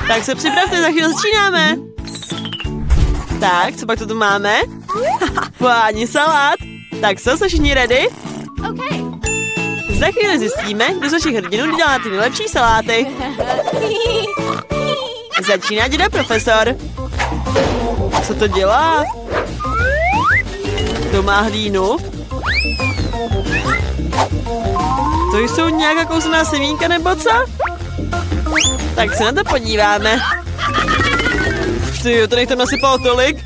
Tak se připravte, za chvíli začínáme. Tak, co pak to tu máme? Páni salát. Tak co, jsou všichni ready? Za chvíli zjistíme, kdo z našich hrdinů dělá ty nejlepší saláty. Začíná děda profesor. Co to dělá? To má hlínu. To jsou nějaká kousaná semínka nebo co? Tak se na to podíváme. Tyjo, to nech tam nasypalo tolik.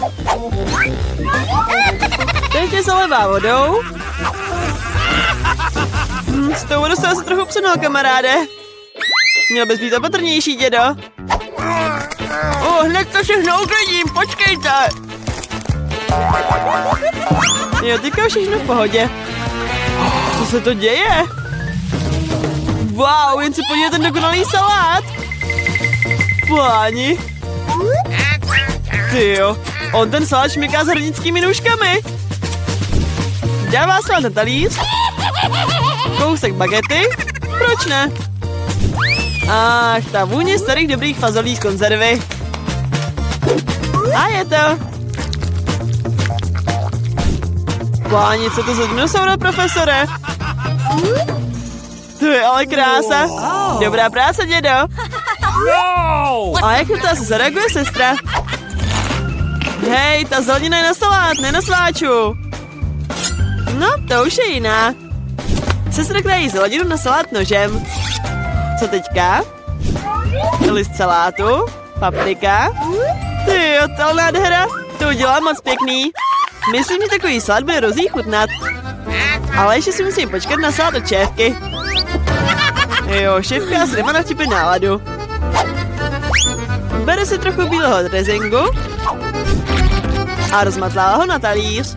Teď se levá vodou. S tou vodou se trochu přenul, kamaráde. Měl bys být opatrnější, dědo. Hned to všechno uklidím, počkejte. Jo, teďka všechno v pohodě. Co se to děje? Wow, jen si podívejte ten dokonalý salát. Páni. Tyjo, on ten salát šmiká s hrnickými nůžkami. Dává salát na talíř. Kousek bagety. Proč ne? Ach, ta vůně starých dobrých fazolí z konzervy. A je to. Páni, co to za dinosaura, profesore? To je ale krása. Dobrá práce, dědo. A jak to asi zareaguje sestra? Hej, ta zelenina je na salát, ne na sláču. No, to už je jiná. Sestra krají zeleninu na salát nožem. Co teďka? List salátu, paprika. Tyjo, to nádhera. To udělá moc pěkný. Myslím, že takový salát bude rozchutnat. Ale ještě si musím počkat na salát od šéfky. Jo, šéfka asi nemá na vtipy náladu. Bere si trochu bílého dresingu a rozmatlává ho na talíř.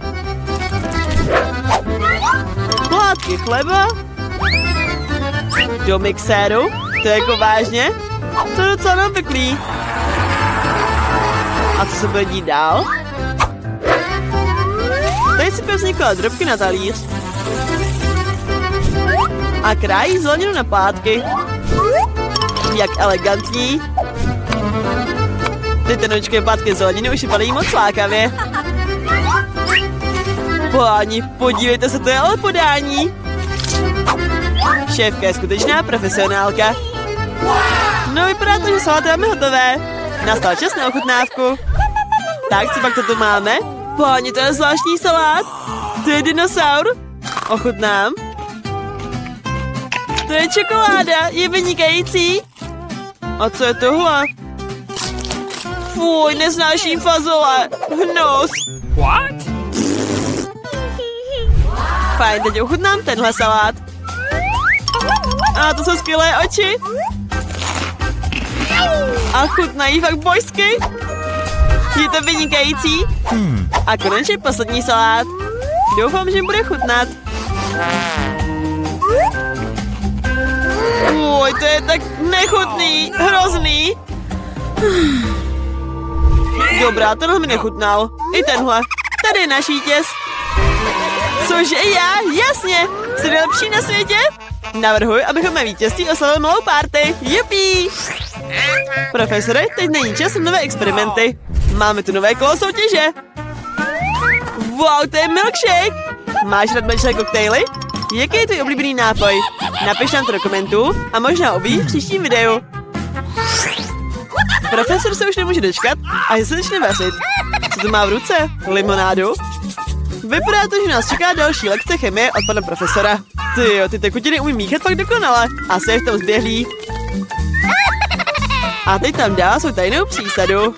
Plátky chleba do mixéru. To je jako vážně? To je docela neobvyklý. A co se bude dít dál? Tady si vznikla drobky na talíř. A krájí zeleninu na plátky. Jak elegantní. Ty tenoučké plátky zeleniny už vypadají moc lákavě. Páni, podívejte se, to je ale podání. Šéfka je skutečná profesionálka. No, vypadá to, že saláty máme hotové. Nastal čas na ochutnávku. Tak, co pak to tu máme? Páni, to je zvláštní salát. To je dinosaur. Ochutnám. To je čokoláda, je vynikající. A co je tohle? Fuj, nesnáším fazole. Hnus. What? Fajn, teď ochutnám tenhle salát. A to jsou skvělé oči. A chutnají fakt božsky. Je to vynikající. A konečně poslední salát. Doufám, že bude chutnat. Uj, to je tak nechutný, hrozný. Dobrá, tenhle mi nechutnal. I tenhle. Tady je náš vítěz. Cože já? Jasně. Jsi nejlepší na světě? Navrhuji, abychom mé vítězství oslavili malou party. Jupí. Profesore, teď není čas na nové experimenty. Máme tu nové kolo soutěže. Wow, to je milkshake. Máš rád mléčné koktejly? Jaký je tvůj oblíbený nápoj? Napiš nám to do komentů a možná objeví v příštím videu. Profesor se už nemůže dočkat a že se začne vařit. Co to má v ruce? Limonádu? Vypadá to, že nás čeká další lekce chemie od pana profesora. Tyjo, ty tekutiny umí míchat fakt dokonale. Asi je v tom zběhlý. A teď tam dá svou tajnou přísadu.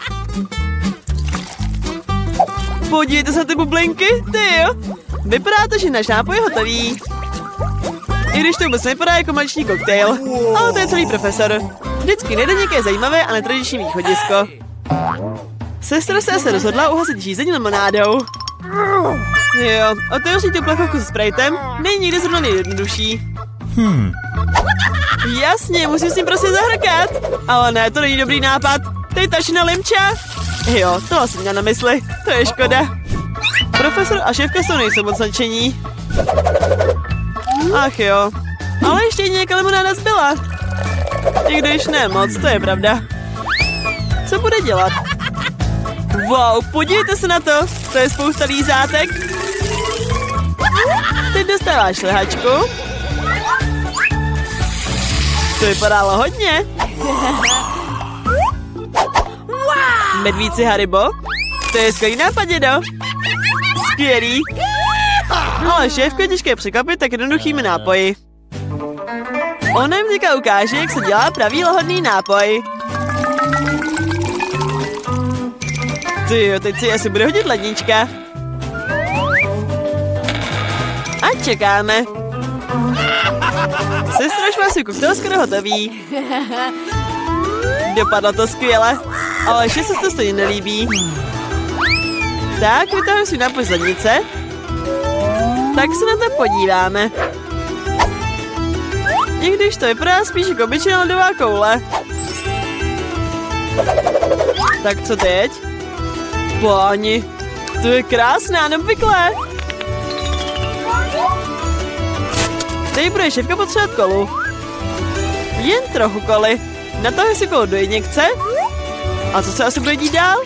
Podívejte se na ty bublinky, tyjo. Vypadá to, že náš nápoj je hotový. I když to vůbec nevypadá jako mléčný koktejl. Ale to je celý profesor. Vždycky nejde nějaké zajímavé a netradiční východisko. Sestra se rozhodla uhasit žízeň limonádou. Jo, otevřít tu plechovku se sprejtem není nikdy zrovna nejjednodušší. Jasně, musím s ním prostě zahrkat. Ale ne, to není dobrý nápad. Tady tašina limča. Jo, to jsem měla na mysli. To je škoda. Profesor a šéfka jsou nejsou moc nadšení. Ach jo. Ale ještě nějaká limonáda zbyla. I když ne moc, to je pravda. co bude dělat. Wow, podívejte se na to. To je spousta lízátek. Teď dostáváš lehačku. To vypadalo hodně. Medvíci Haribo? To je skvělý nápad, dědo. Skvělý. Ale šéfku je těžké překvapit tak jednoduchými nápoji. Ona jim teďka ukáže, jak se dělá pravý lahodný nápoj. Tyjo, teď si asi bude hodit lednička. A čekáme. Sestra už má svůj koktejl skoro hotový. Dopadlo to skvěle, ale ještě se to stejně nelíbí. Tak, vytáhnu svůj nápoj z lednice. Tak se na to podíváme. I když to vypadá spíš jako obyčejná ledová koule. Tak co teď? Páni, to je krásné a neobvyklé. Teď bude šéfka potřebovat kolu. Jen trochu koly. Natáhne si kolo do injekce. A co se asi bude dít dál?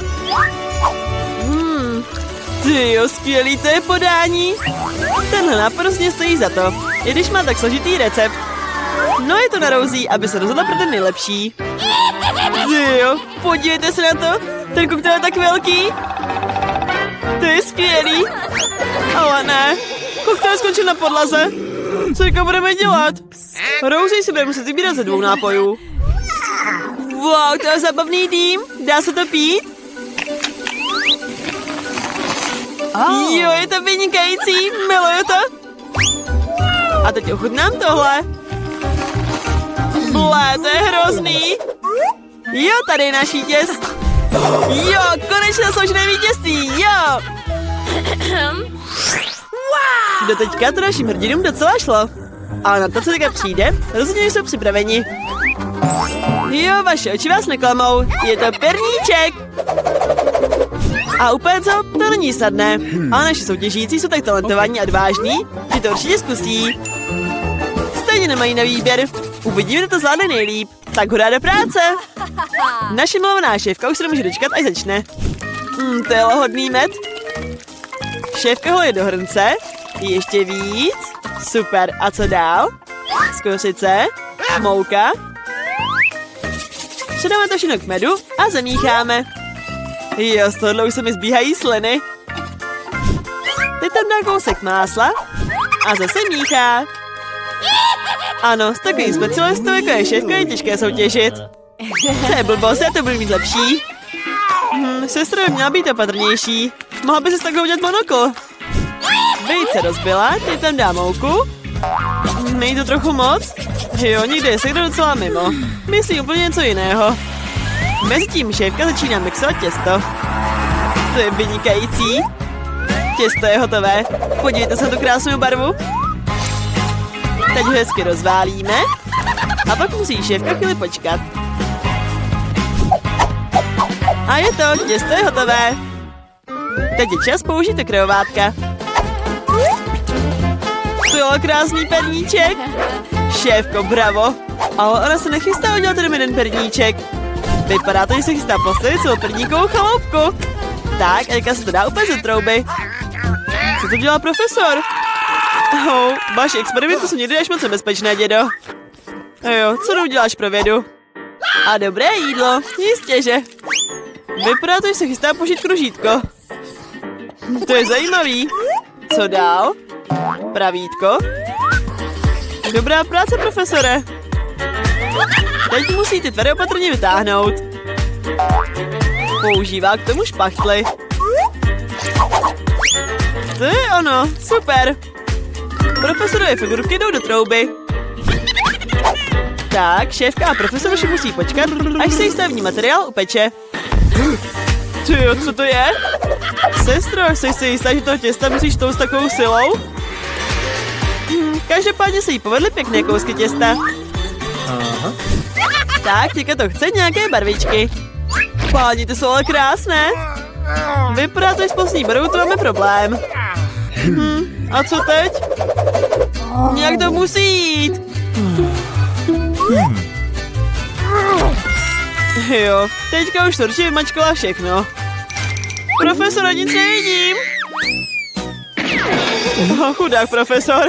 Tyjo, skvělý, to je podání. Tenhle nápad rozhodně stojí za to, i když má tak složitý recept. No je to na Rosie, aby se rozhodla pro ten nejlepší. Tyjo, podívejte se na to. Ten koktejl je tak velký. To je skvělý. Ale ne, koktejl skončil na podlaze. Co teďka budeme dělat? Rosie si bude muset vybírat ze 2 nápojů. Wow, to je zábavný dým. Dá se to pít? Jo, je to vynikající. Miluju to. A teď ochutnám tohle. Blé, to je hrozný. Jo, tady je náš vítěz. Jo, konečně zasloužené vítězství. Jo. Doteďka to našim hrdinům docela šlo. Ale na to, co teďka přijde, rozhodně jsou připraveni. Jo, vaše oči vás neklamou. Je to perníček. A úplně co? To není snadné. Ale naši soutěžící jsou tak talentovaní a odvážní, že to určitě zkusí. Stejně nemají na výběr. Uvidíme, kdo to zvládne nejlíp. Tak hurá do práce. Naše milovaná šéfka už se nemůže dočkat, až začne. To je lahodný med. Šéfka ho je do hrnce. Ještě víc. Super. A co dál? Skořice. Mouka. Přidáme to všechno k medu a zamícháme. Jo, z tohohle už se mi zbíhají sliny. Teď tam dá kousek másla a zase míchá. Ano, s takovým specialistou jako je šéfka je těžké soutěžit. To je blbost, já to budu mít lepší. Sestra by měla být opatrnější. Mohla by se s takhle udělat monokl. Vejce rozbila, teď tam dá mouku. Není to trochu moc? Jo, někde je sekda docela mimo. Myslím úplně něco jiného. Mezitím šéfka začíná mixovat těsto. To je vynikající. Těsto je hotové. Podívejte se na tu krásnou barvu. Teď ho hezky rozválíme. A pak musí šéfka chvíli počkat. A je to, těsto je hotové. Teď je čas použít okrejovátka. To je krásný perníček. Šéfko, bravo. Ale ona se nechystá udělat jenom jeden perníček. Vypadá to, že se chystá postavit svou perníkovou chaloupku. Tak, a teďka se to dá úplně ze trouby. Co to dělá profesor? Vaše experimenty jsou někdy až moc nebezpečné, dědo. Jo, co neuděláš pro vědu? A dobré jídlo, jistě, že. Vypadá to, že se chystá použít kružítko. To je zajímavý. Co dál? Pravítko. Dobrá práce, profesore. Teď musíte tvrdě opatrně vytáhnout. Používá k tomu špachtly. To je ono, super. Profesorové figurky jdou do trouby. Tak, šéfka a profesor už musí počkat, až se jí stavební materiál upeče. Tyjo, co to je? Sestro, jsi si jistá, že toho těsta musíš toust takovou silou? Každopádně se jí povedly pěkné kousky těsta. Aha. Tak, teďka to chce nějaké barvičky. Páni, ty jsou ale krásné. Vypadá to, že s poslední barvou to máme problém. A co teď? Nějak to musí jít. Jo, teďka už Torči vymačkala všechno. Profesora, nic nevidím. Oh, chudák profesor.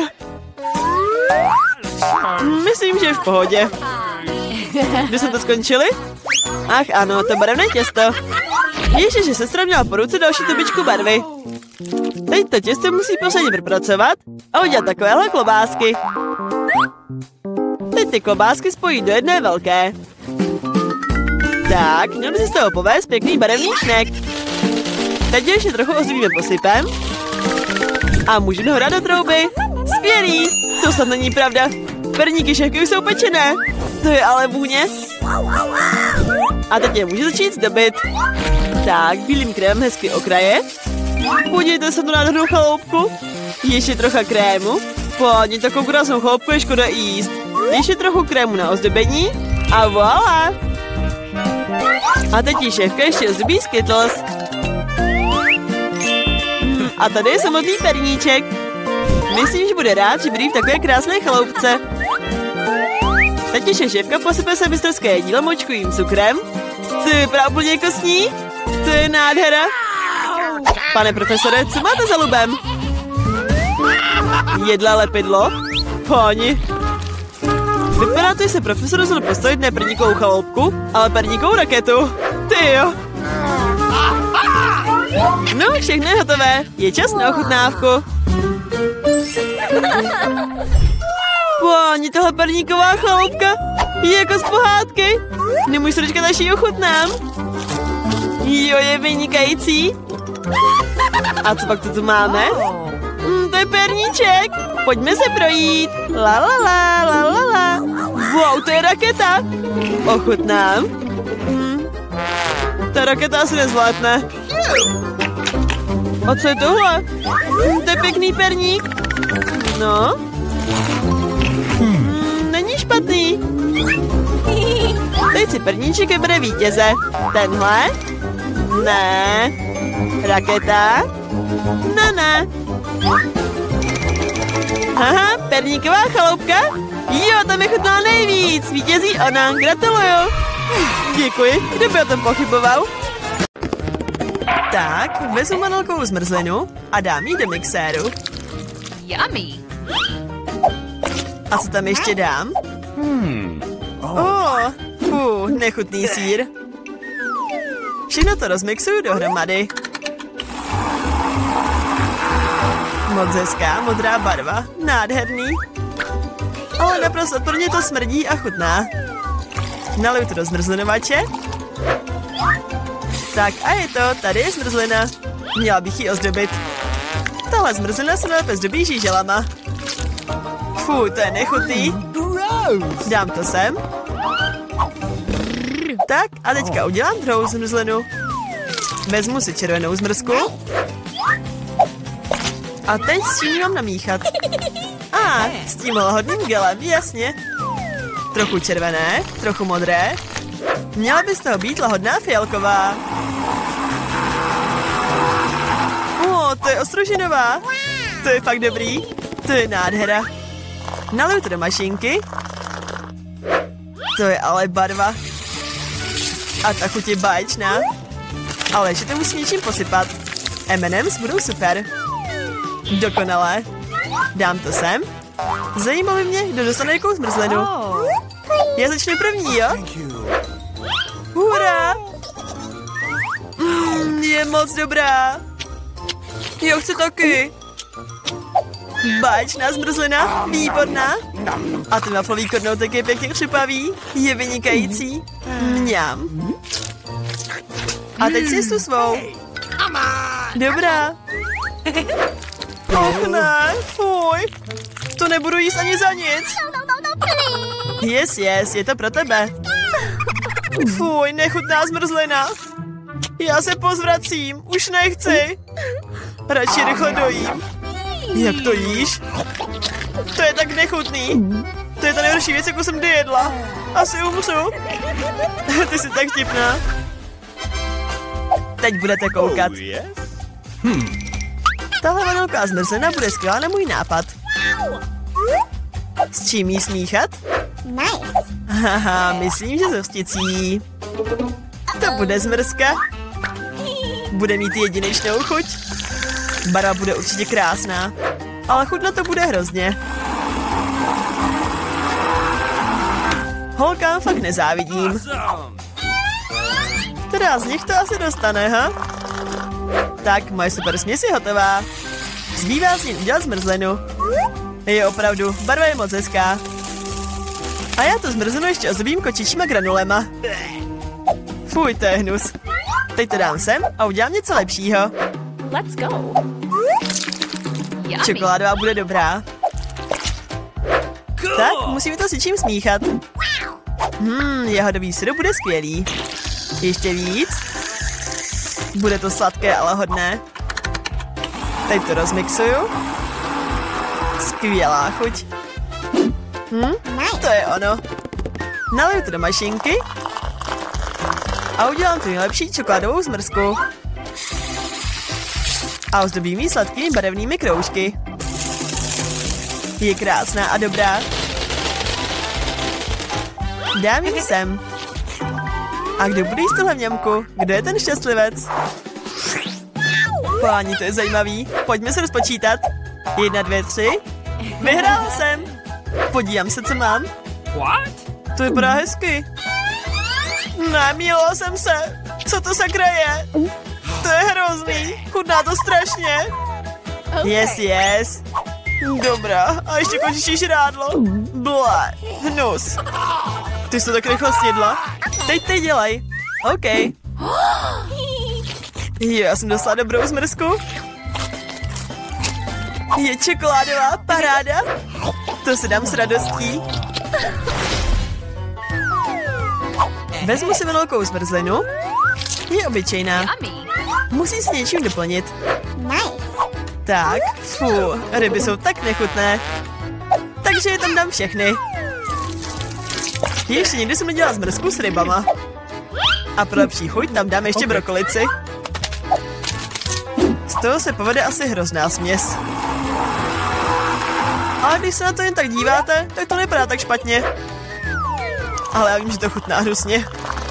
Myslím, že je v pohodě. Kdy jsme to skončili? Ach ano, to barevné těsto. Ježiši, sestra měla po ruce další tubičku barvy. Teď to těsto musí pořádně propracovat a udělat takovéhle klobásky. Teď ty klobásky spojí do jedné velké. Tak, měl by si z toho povést pěkný barevný šnek. Teď ještě trochu ozdobíme posypem. A můžeme ho dát do trouby. Skvělý, to snad není pravda. Perníky šéfky už jsou pečené. To je ale vůně. A teď je může začít zdobit. Tak, bílým krémem hezky okraje. Podívejte se tu nádhernou chaloupku. Ještě trocha krému. Pojď, takovou krásnou chaloupku je škoda jíst. Ještě trochu krému na ozdobení. A voilà. A teď ji šéfka ještě ozdobí Skittles. A tady je samotný perníček. Myslím, že bude rád, že bydlí v takové krásné chaloupce. Teď ještě šéfka posype se mistrské jídlo močkovým cukrem. To vypadá úplně kostní. To je nádhera. Pane profesore, co máte za lubem? Jedla lepidlo? Páni. Vypadá to, že se profesor rozhodl postavit ne perníkovou chaloupku, ale perníkovou raketu. Ty jo. No, všechno je hotové. Je čas na ochutnávku. Páni, tohle perníková chaloupka je jako z pohádky. Nemůžu se dočkat, až ji ochutnám. Jo, je vynikající. A co pak tu máme? To je perníček. Pojďme se projít. La la la la la la. Wow, to je raketa. Ochutnám. Ta raketa asi nezvládne. A co je tohle? To je pěkný perník. No. Není špatný. Teď si perníček vybere vítěze. Tenhle? Ne. Raketa? Ne. Haha, perníková chaloupka? Jo, tam je chutná nejvíc. Vítězí ona, gratuluju. Děkuji, kdo by o tom pochyboval? Tak, vezmu vanilkovou zmrzlinu a dám ji do mixéru. Yummy. A co tam ještě dám? Nechutný sýr. Všechno to rozmixuju dohromady. Moc hezká, modrá barva. Nádherný. Ale naprosto odporně to smrdí a chutná. Naliju to do zmrzlinovače. Tak a je to, tady je zmrzlina. Měla bych ji ozdobit. Tahle zmrzlina se nejlépe zdobí žíželama. To je nechutný. Dám to sem. Tak a teďka udělám druhou zmrzlinu. Vezmu si červenou zmrzku. A teď s tím mám namíchat. S tím lahodným gelem, jasně. Trochu červené, trochu modré. Měla by z toho být lahodná fialková. To je ostrožinová. To je fakt dobrý. To je nádhera. Naliju to do mašinky. To je ale barva. A ta chuť je báječná. Ale ještě to musím něčím posypat. M&M's budou super. Dokonalé. Dám to sem. Zajímalo mě, kdo dostane jakou zmrzlinu. Já začnu první, jo? Hurá! Je moc dobrá. Jo, chci taky. Báječná zmrzlina, výborná. A ten waflový kornoutek je pěkně křupavý, je vynikající. Mňam. A teď si tu svou. Dobrá. Och ne, fuj. To nebudu jíst ani za nic. Yes, je to pro tebe. Fuj, nechutná zmrzlina. Já se pozvracím, už nechci. Radši rychle dojím. Jak to jíš? To je tak nechutný. To je ta nejhorší věc, jakou jsem kdy jedla. Asi umřu. Ty jsi tak vtipná. Teď budete koukat. Tahle vanilková zmrzlina bude skvělá na můj nápad. S čím jí smíchat? Haha, myslím, že s hořčicí. To bude zmrzka. Bude mít jedinečnou chuť. Barva bude určitě krásná, ale chutnat to bude hrozně. Holkám fakt nezávidím. Která z nich to asi dostane, ha? Tak, moje super směs je hotová. Zbývá s ním udělat zmrzlinu. Je opravdu, barva je moc hezká. A já to zmrzlinu ještě ozdobím kočičíma granulema. Fuj, to je hnus. Teď to dám sem a udělám něco lepšího. Let's go. Yummy. Čokoládová bude dobrá. Tak, musíme to s něčím smíchat. Jahodový syrup bude skvělý. Ještě víc. Bude to sladké, ale hodné. Teď to rozmixuju. Skvělá chuť. To je ono. Naliju to do mašinky. A udělám tu nejlepší čokoládovou zmrzku. A ozdobím ji sladkými barevnými kroužky. Je krásná a dobrá. Dám ji sem. A kdo bude jíst tohle mňamku? Kdo je ten šťastlivec? Páni, to je zajímavý. Pojďme se rozpočítat. 1, 2, 3. Vyhrála jsem. Podívám se, co mám. To vypadá hezky. Namílela jsem se. Co to sakra je? To je hrozný. Chutná to strašně. Yes. Dobrá. A ještě kočičí žrádlo. Blé. Hnus. Ty jsi to tak rychle snědla? Teď dělej. OK. Jo, já jsem dostala dobrou zmrzku. Je čokoládová, paráda. To si dám s radostí. Vezmu si velkou zmrzlinu. Je obyčejná. Musí se něčím doplnit. Tak, ryby jsou tak nechutné. Takže je tam dám všechny. Ještě někdy jsem nedělala zmrzku s rybama. A pro lepší chuť tam dám ještě brokolici. Z toho se povede asi hrozná směs. Ale když se na to jen tak díváte, tak to nepadá tak špatně. Ale já vím, že to chutná hnusně.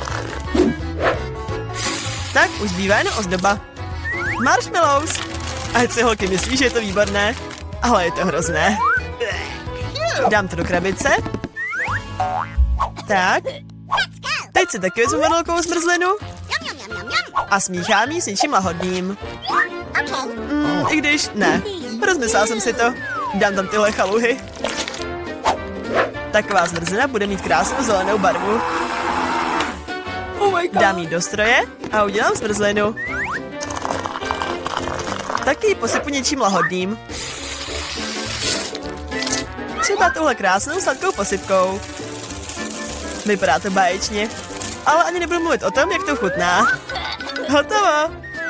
Tak, už zbývá jen ozdoba. Marshmallows. Ať si holky myslí, že je to výborné, ale je to hrozné. Dám to do krabice. Tak. Teď si taky vezmu velkou zmrzlinu. A smíchám ji s něčím lahodným. I když ne. Rozmyslela jsem si to. Dám tam tyhle chaluhy. Taková zmrzlina bude mít krásnou zelenou barvu. Dám ji do stroje a udělám zmrzlinu. Taky ji posypu něčím lahodným. Třeba touhle krásnou sladkou posypkou. Vypadá to báječně. Ale ani nebudu mluvit o tom, jak to chutná. Hotovo.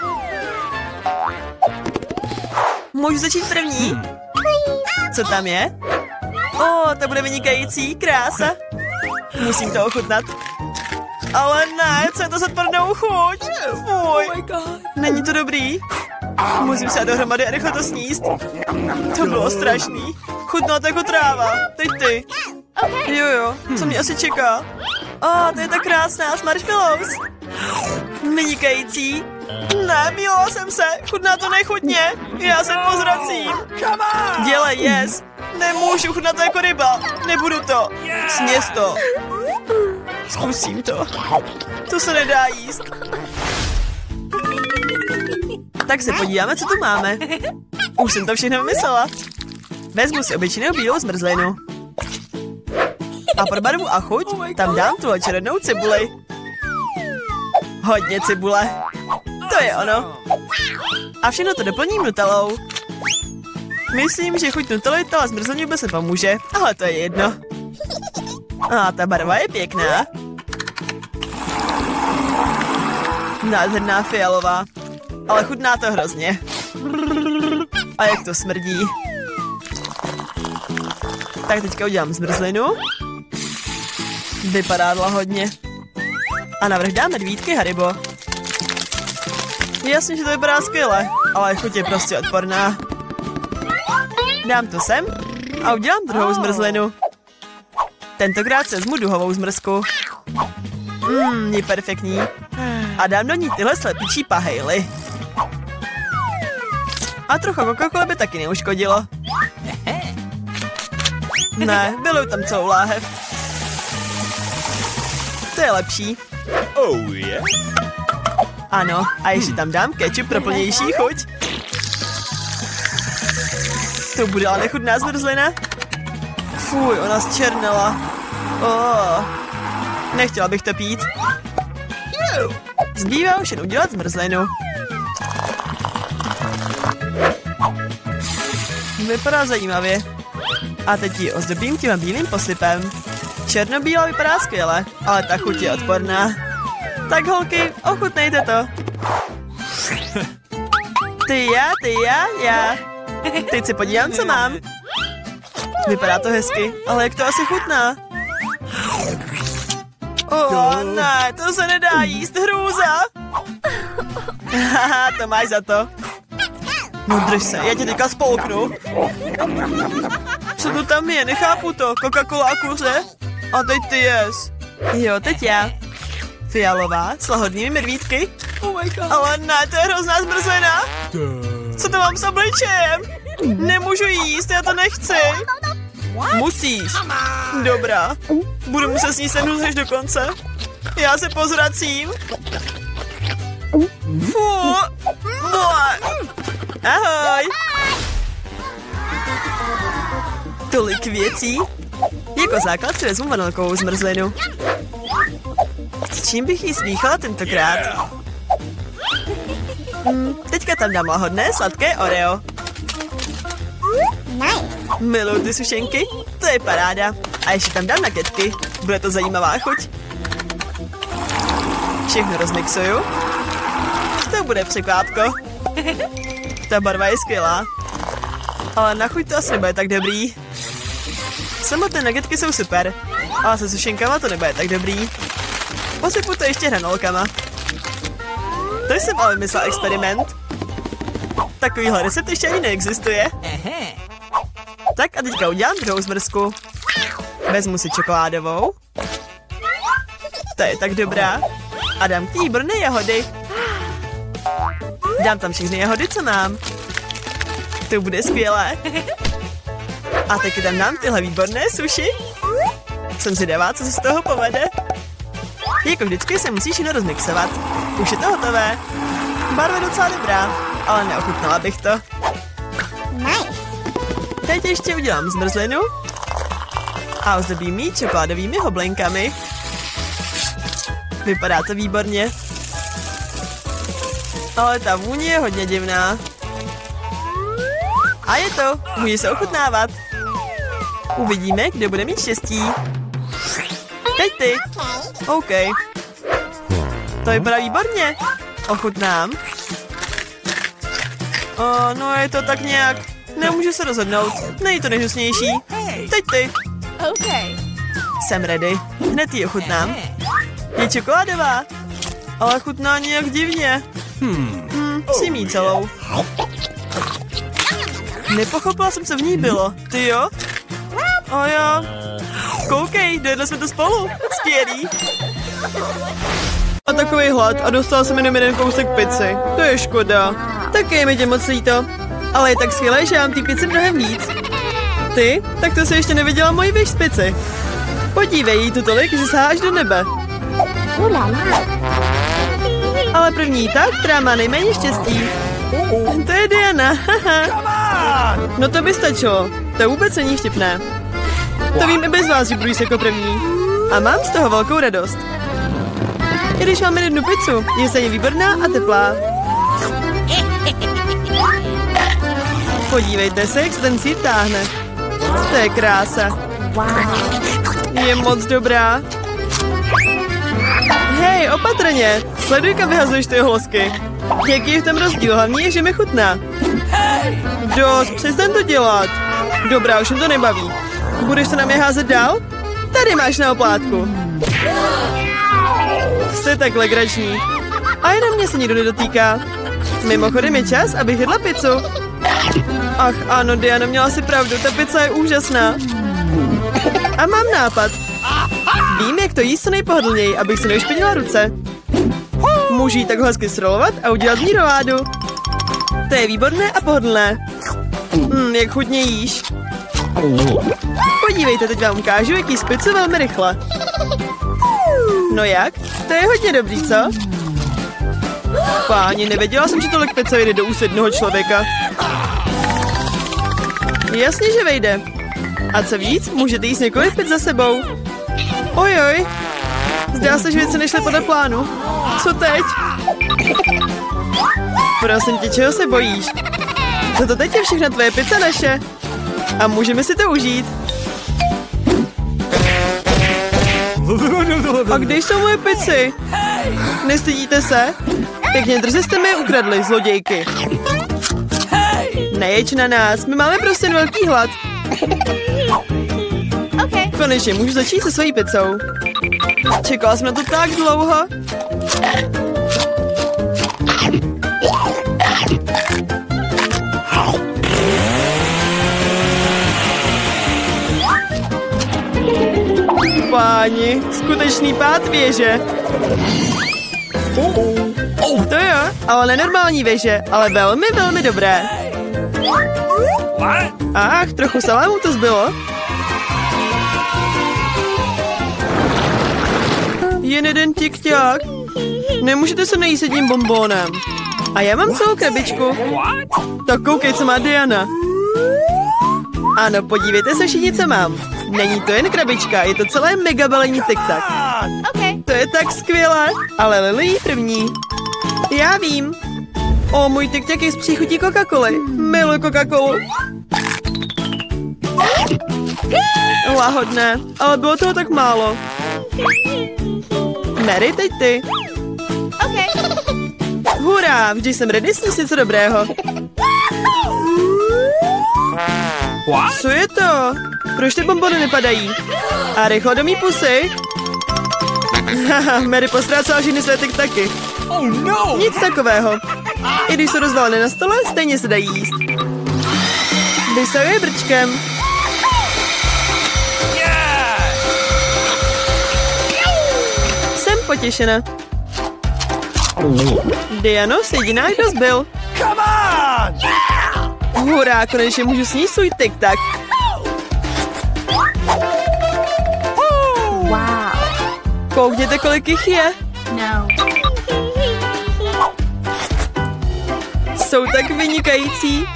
Můžu začít první? Co tam je? To bude vynikající, krása. Musím to ochutnat. Ale ne, co je to za tvrdou chuť? Fuj. Není to dobrý? Musím se dát dohromady a rychle to sníst. To bylo strašný. Chutná to jako tráva. Teď ty. Jo, co mě asi čeká? To je tak krásná, s marshmallows. Vynikající. Ne, mýlila jsem se. Chutná to nechutně. Já se pozracím. Dělej, yes. Nemůžu, chutná to jako ryba. Nebudu to. Sněz to. Zkusím to. To se nedá jíst. Tak se podíváme, co tu máme. Už jsem to všechno vymyslela. Vezmu si obyčejnou bílou zmrzlinu. A pro barvu a chuť tam dám tuhle červenou cibuli. Hodně cibule. To je ono. A všechno to doplním nutellou. Myslím, že chuť nutelly a zmrzlení vůbec nepomůže, ale to je jedno. A ta barva je pěkná. Nádherná fialová. Ale chutná to hrozně. A jak to smrdí. Tak teďka udělám zmrzlinu. Vypadá lahodně. A navrch dám medvídky Haribo. Jasně, že to vypadá skvěle, ale chuť je prostě odporná. Dám to sem a udělám druhou zmrzlinu. Tentokrát se vezmu duhovou zmrzku. Je perfektní. A dám do ní tyhle slepičí pahejly. A trochu Coca-Cola by taky neuškodilo. Ne, bylo tam celou láhev. To je lepší. Oh yeah. Ano, a ještě tam dám kečup pro plnější chuť. To bude ale nechutná zmrzlina. Fuj, ona zčernala. Nechtěla bych to pít. Zbývá už jen udělat zmrzlinu. Vypadá zajímavě. A teď ji ozdobím tím bílým posypem. Černobíla vypadá skvěle, ale ta chuť je odporná. Tak holky, ochutnejte to. Ty já. Teď se podívám, co mám. Vypadá to hezky, ale jak to asi chutná? Ne, to se nedá jíst, hrůza. Haha, to máš za to. No drž se, já tě teďka spolknu. Co to tam je, nechápu to, Coca-Cola a kuře. A teď ty jes. Jo, teď já. Fialová, s lahodnými medvídky. Oh my God. Ale ne, to je hrozná zmrzlina. Co to mám s obličejem? Nemůžu jíst, já to nechci. Musíš. Dobrá. Budu muset sníst ten až do konce. Já se pozvracím. Fu. Ahoj. Tolik věcí. Jako základ si vezmu vanilkovou zmrzlinu. S čím bych jí smíchala tentokrát? Teďka tam dám lahodné sladké Oreo. Miluji ty sušenky, to je paráda. A ještě tam dám nuggetky, bude to zajímavá chuť. Všechno rozmixuju. To bude překvápko. Ta barva je skvělá. Ale na chuť to asi nebude tak dobrý. Samotné nuggetky jsou super, ale se sušenkama to nebude tak dobrý. Posypu to ještě hranolkama. To jsem ale vymyslel experiment. Takovýhle recept ještě ani neexistuje. Tak a teďka udělám druhou zmrzku. Vezmu si čokoládovou. To je tak dobrá. A dám k ní výborné jahody. Dám tam všechny jahody, co mám. To bude skvělé. A taky tam dám tyhle výborné suši. Jsem zvědavá, co se z toho povede. Jako vždycky se musíš jen rozmixovat. Už je to hotové. Barva je docela dobrá, ale neochutnala bych to. Teď ještě udělám zmrzlinu a ozdobím ji čokoládovými hoblinkami. Vypadá to výborně. Ale ta vůně je hodně divná. A je to, může se ochutnávat. Uvidíme, kdo bude mít štěstí. Teď ty. OK. To vypadá výborně. Ochutnám. No je to tak nějak. Nemůžu se rozhodnout. Není to nejhnusnější. Teď ty. Okay. Jsem ready. Hned ji ochutnám. Je čokoládová. Ale chutná nějak divně. Přijím ji celou. Nepochopila jsem, co v ní bylo. Ty jo? O jo. Koukej, dojedli jsme to spolu. Skvělý. A takový hlad a dostala jsem jenom jeden kousek pici. To je škoda. Taky je mi tě moc líto. Ale je tak skvělé, že mám ty pici mnohem víc. Ty? Tak to jsi ještě neviděla moji věž z pici. Podívej, jí tu tolik, že saháš do nebe. Ale první ta, která má nejméně štěstí. To je Diana, haha. No to by stačilo. To vůbec není vtipné. To vím i bez vás, že budu jíst jako první. A mám z toho velkou radost. I když mám jednu pizzu, je stejně výborná a teplá. Podívejte se, jak se ten sír táhne. To je krása. Je moc dobrá. Hej, opatrně. Sleduj, kam vyhazuješ ty housky. Jaký je v tom rozdíl? Hlavně je, že mi chutná. Dost, přestaň to dělat. Dobrá, už mi to nebaví. Budeš to na mě házet dál? Tady máš na oplátku. Jste tak legrační. A jen na mě se nikdo nedotýká. Mimochodem je čas, abych jedla pizzu. Ach ano, Diana, měla si pravdu, ta pizza je úžasná. A mám nápad. Vím, jak to jíst co nejpohodlněji, abych si neušpinila ruce. Můžu ji takhle hezky srolovat a udělat z ní roládu. To je výborné a pohodlné. Jak chutně jíš. Podívejte, teď vám ukážu, jak jíst pizzu velmi rychle. No jak? To je hodně dobrý, co? Páni, nevěděla jsem, že tolik pizza jde do úst jednoho člověka. Jasně, že vejde. A co víc, můžete jíst několik pizz za sebou. Ojoj. Zdá se, že věci nešly podle plánu. Co teď? Prosím tě, čeho se bojíš? Toto teď je všechno tvoje pizza naše. A můžeme si to užít. A kde jsou moje pici? Nestydíte se? Pěkně drze jste mi je ukradli, zlodějky. Nejeď na nás, my máme prostě velký hlad. Konečně můžu začít se svojí pizzou. Čekala jsem na to tak dlouho. Páni, skutečný pád věže. To jo, ale nenormální věže, ale velmi, velmi dobré. Ach, trochu salámu to zbylo. Jen jeden tikťák. Nemůžete se najíst jedním bonbónem. A já mám celou krabičku. Tak koukej, co má Diana. Ano, podívejte se všichni, co mám. Není to jen krabička, je to celé mega balení tic-tac. To je tak skvělé. Ale Lily jí první. Já vím. O, můj tic-tac je z příchutí Coca-Coly. Miluji Coca-Colu. Lahodné, ale bylo toho tak málo. Mary, teď ty. Hurá, vždy jsem ready sníst něco dobrého. Co je to? Proč ty bonbony nepadají? A rychle do mý pusy. Haha, Mary postrácela všechny své tic-tacy. Nic takového. I když jsou rozvalené na stole, stejně se dají jíst. Vysahuje brčkem. Jsem potěšena. Diano, jsi jediná, kdo zbyl. Hurá, konečně můžu sníst svůj tic-tac. Wow. Koukněte, kolik jich je. No. Jsou tak vynikající.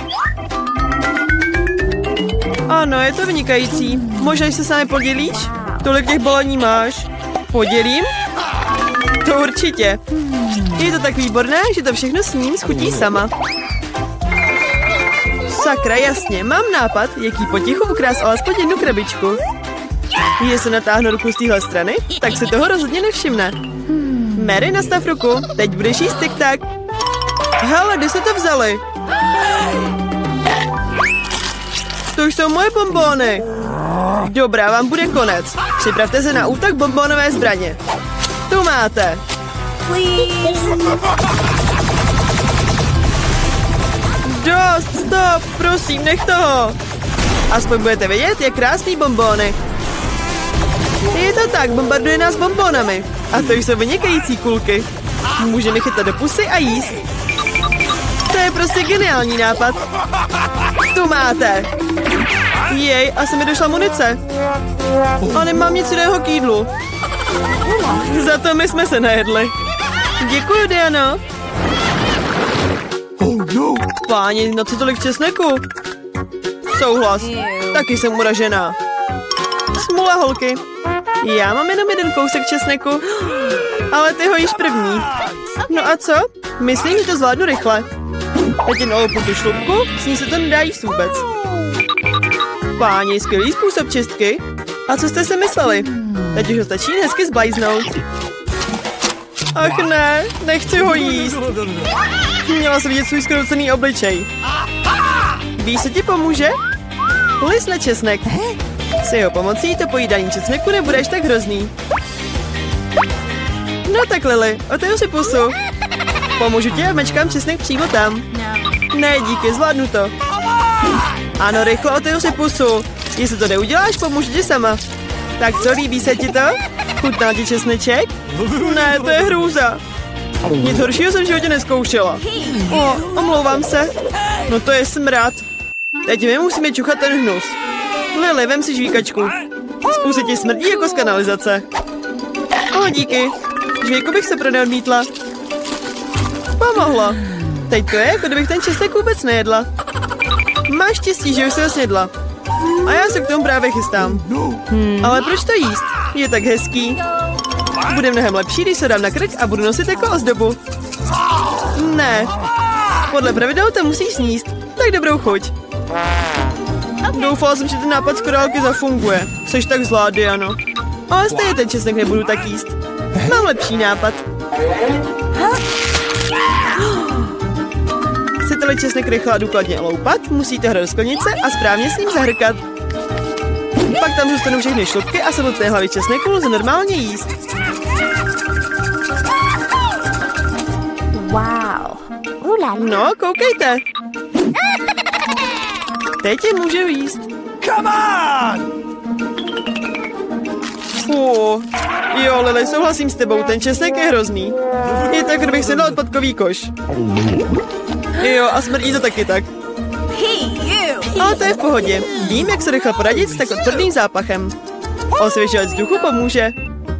Ano, je to vynikající. Možná, že se s námi podělíš? Tolik těch balení máš. Podělím? To určitě. Je to tak výborné, že to všechno sním schutí sama. Sakra, jasně, mám nápad, jaký potichu ukrást alespoň jednu krabičku. Jestli natáhnu ruku z téhle strany, tak se toho rozhodně nevšimne. Mary, nastav ruku, teď budeš jíst tic-tac. Hele, kde jste to vzali? To už jsou moje bonbóny. Dobrá, vám bude konec. Připravte se na útok bonbónové zbraně. Tu máte. Dost, stop, prosím, nech toho. Aspoň budete vědět, jak krásný bonbóny. Je to tak, bombarduje nás bonbónami. A to jsou vynikající kulky. Můžeme chytat do pusy a jíst. To je prostě geniální nápad. Tu máte. Jej, asi mi došla munice. A nemám nic jiného k jídlu. Za to my jsme se najedli. Děkuji, Diano. Páni, na co tolik česneku? Souhlas. Taky jsem uražená. Smula, holky. Já mám jenom jeden kousek česneku. Ale ty ho jíš první. No a co? Myslím, že to zvládnu rychle. Teď jen olupu tu šlupku, s ní se to nedá jíst vůbec. Páni, skvělý způsob čistky. A co jste si mysleli? Teď už ho stačí hezky zblajznout. Ach ne, nechci ho jíst. Měla jsem vidět svůj zkroucený obličej. Víš, co ti pomůže? List na česnek. S jeho pomocí to pojídání česneku nebudeš tak hrozný. No tak, Lily, otevři si pusu. Pomůžu ti a mečkám česnek přímo tam. Ne, díky, zvládnu to. Ano, rychle otevři si pusu. Jestli to neuděláš, pomůžu ti sama. Tak co, líbí se ti to? Chutná ti česneček? Ne, to je hrůza. Nic horšího jsem v životě nezkoušela. Omlouvám se. No to je smrad. Teď my musíme čuchat ten hnus. Lily, vem si žvíkačku. Z pusy ti smrdí jako z kanalizace. Díky. Žvíku bych se neodmítla. Pomohlo. Teď to je, jako kdybych ten česnek vůbec nejedla. Máš štěstí, že už se ho snědla. A já se k tomu právě chystám. Ale proč to jíst? Je tak hezký. Bude mnohem lepší, když se dám na krk a budu nosit jako ozdobu. Ne. Podle pravidel to musíš sníst. Tak dobrou chuť. Doufala jsem, že ten nápad z korálky zafunguje. Jseš tak zlá, Diano. Ale stejně ten česnek nebudu tak jíst. Mám lepší nápad. Chcete-li česnek rychle a důkladně loupat, musíte ho do sklenice a správně s ním zahrkat. Pak tam zůstanou všechny šlupky a samotné hlavy česneku lze normálně jíst. Wow. No, koukejte. Teď je můžu jíst. Come on! Jo, Lily, souhlasím s tebou, ten česnek je hrozný. Je tak, kdybych si dal odpadkový koš. Jo, a smrdí to taky tak. Ale to je v pohodě. Vím, jak se rychle poradit s tak tvrdým zápachem. Osvěžovat vzduchu pomůže.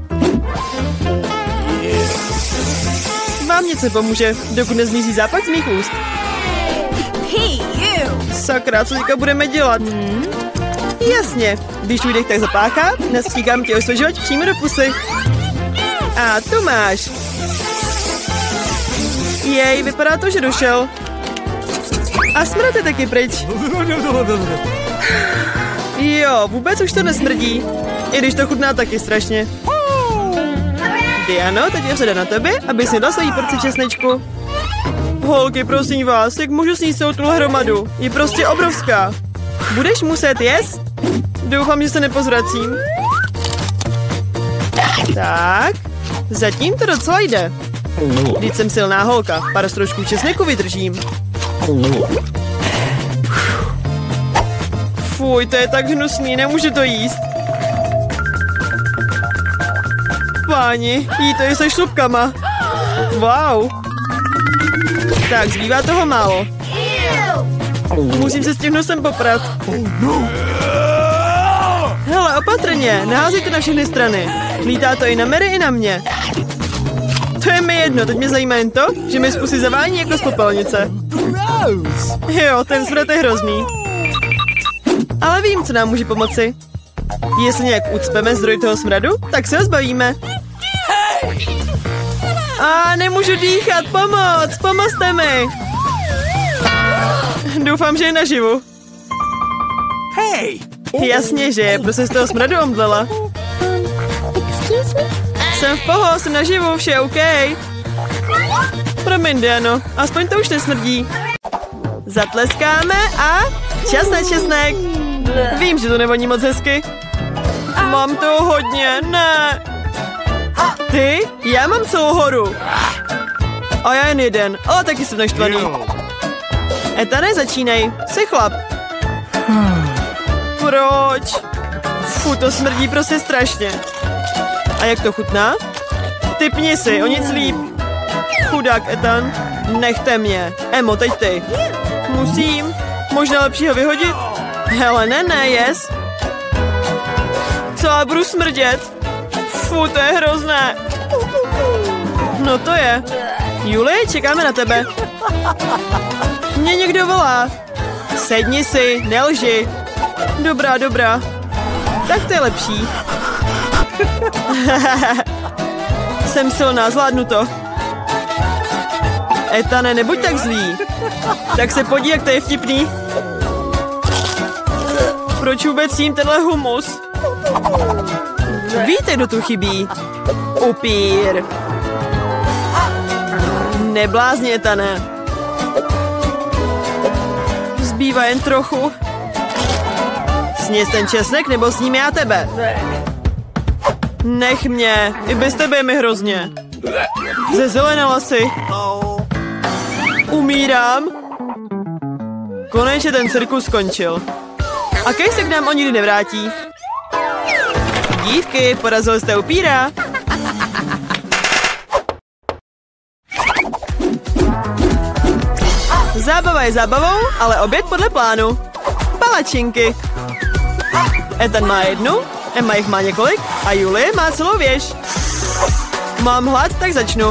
Vám něco pomůže, dokud nezmizí zápach z mých úst. Sakra, co teďka budeme dělat? Jasně, když výdech tak zapáchá, nastříkám tě osvěžovač přímo do pusy. A tu máš. Jej, vypadá to, že došel. A smrad je taky pryč. Jo, vůbec už to nesmrdí. I když to chutná taky strašně. Diano, teď je řada na tebe, aby si dala svoji porci česnečku. Holky, prosím vás, jak můžu sníst celou tuhle hromadu? Je prostě obrovská. Budeš muset jíst? Doufám, že se nepozvracím. Tak, zatím to docela jde. Vždyť jsem silná holka, pár stročků česneku vydržím. Fuj, to je tak hnusný, nemůžu to jíst. Páni, jí to je se šlupkama. Wow. Tak, zbývá toho málo. Musím se s tím nosem poprat. Hele, opatrně, neházejte na všechny strany. Lítá to i na Mary, i na mě. To je mi jedno, teď mě zajímá jen to, že mi z pusy zavání jako z popelnice. Jo, ten smrad je hrozný. Ale vím, co nám může pomoci. Jestli nějak ucpeme zdroj toho smradu, tak se ho zbavíme. A nemůžu dýchat, pomozte mi. Doufám, že je naživu. Hey! Jasně, že je, prostě z toho smradu omdlela. Jsem v poho, jsem naživu, vše je OK. Promiň, Diano, aspoň to už nesmrdí. Zatleskáme a čas na česnek. Vím, že to nevoní moc hezky. Mám toho hodně, ne. Ty? Já mám celou horu. A já jen jeden, ale taky jsem naštvaný. Etane, začínej, jsi chlap. Proč? To smrdí prostě strašně. A jak to chutná? Typni si, o nic líp. Chudák Ethan, nechte mě. Emo, teď ty. Musím. Možná lepší ho vyhodit? Hele, ne, yes. Co, já budu smrdět? To je hrozné. No to je. Julie, čekáme na tebe. Mě někdo volá. Sedni si, nelži. Dobrá. Tak to je lepší. Jsem silná, zvládnu to. Etane, nebuď tak zlý. Tak se podívej, jak to je vtipný. Proč vůbec jím tenhle humus? Víte, kdo tu chybí? Upír. Neblázně, Etane. Zbývá jen trochu. Sněz ten česnek, nebo sním já tebe? Nech mě, i bez tebe je mi hrozně. Zezelenala si. Umírám. Konečně ten cirkus skončil. A Kej se k nám o nikdy nevrátí. Dívky, porazili jste upíra. Zábava je zábavou, ale oběd podle plánu. Palačinky. Ethan má jednu, Emma jich má několik a Julie má celou věž. Mám hlad, tak začnu.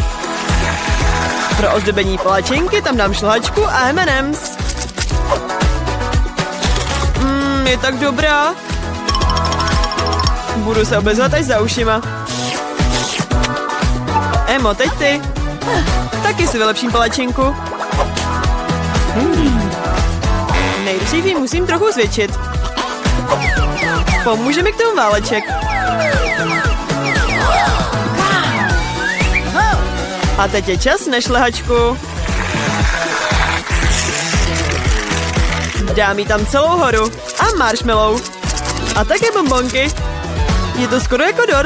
Pro ozdobení palačinky tam dám šlehačku a M&M's. Je tak dobrá. Budu se obezovat až za ušima. Emo, teď ty. Taky si vylepším palačinku. Nejdřív ji musím trochu zvětšit. Pomůže mi k tomu váleček. A teď je čas na šlehačku. Dám jí tam celou horu a marshmallow. A také bonbonky. Je to skoro jako dort.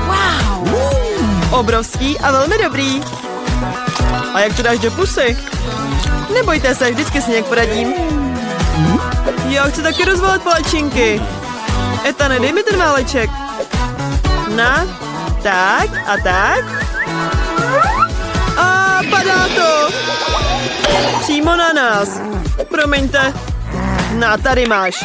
Obrovský a velmi dobrý. A jak to dáš do pusy? Nebojte se, vždycky si nějak poradím. Já chci taky rozvalit palačinky. Etane, dej mi ten váleček. Na, tak a tak. A padá to. Přímo na nás. Promiňte. Na, tady máš.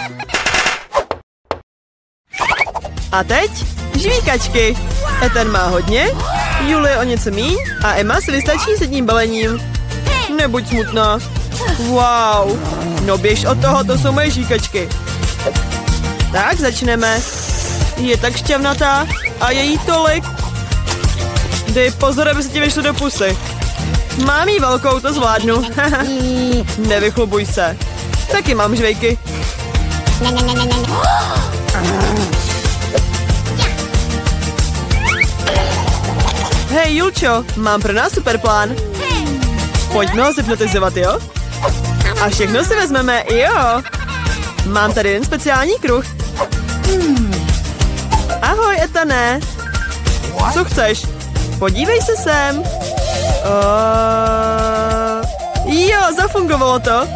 A teď žvíkačky. Ethan má hodně, Julie o něco míň a Emma si vystačí s jedním balením. Nebuď smutná. Wow. No běž od toho, to jsou moje žvíkačky. Tak, začneme. Je tak šťavnatá a je jí tolik. Dej pozor, aby se ti vyšlo do pusy. Mám jí velkou, to zvládnu. Nevychlubuj se. Taky mám žvejky. Hej, Julčo, mám pro nás super plán. Pojďme ho zhypnotizovat, jo? A všechno si vezmeme, jo? Mám tady jen speciální kruh. Ahoj, Ethane. Co chceš? Podívej se sem. Jo, zafungovalo to.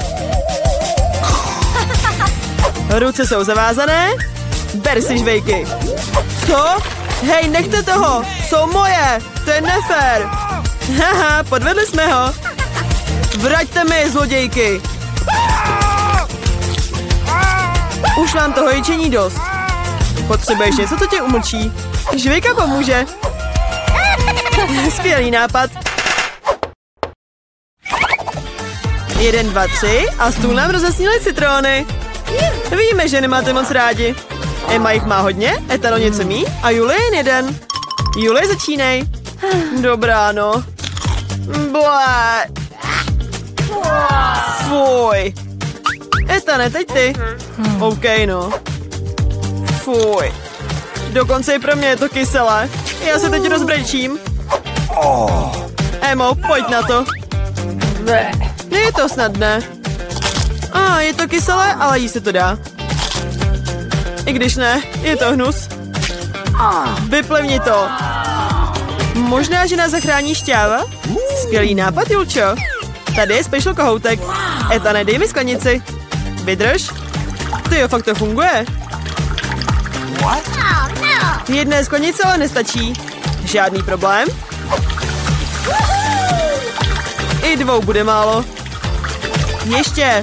Ruce jsou zavázané. Ber si žvejky. Co? Hej, nechte toho. Jsou moje. To je nefér. Haha, podvedli jsme ho. Vraťte mi, zlodějky. Už mám toho jičení dost. Potřebuješ něco, co tě umlčí. Žvejka pomůže. Skvělý nápad. 1, 2, 3 a stůl nám rozesníli citróny. Víme, že nemáte moc rádi. Emma jich má hodně, Ethan o něco mí a Julie jen jeden. Julie, začínej. Dobrá, no. Blé. Fuj. Ethane, teď ty. OK, no. Fuj. Dokonce i pro mě je to kyselé. Já se teď rozbrečím. Emo, pojď na to. Je to snadné. Je to kyselé, ale jí se to dá. I když ne, je to hnus. Vyplivni to. Možná, že nás zachrání šťáva? Skvělý nápad, Julčo. Tady je special kohoutek. Ethane, dej mi sklenici. Vydrž. Tyjo, fakt to funguje. Jedné sklenice ale nestačí. Žádný problém. I 2 bude málo. Ještě.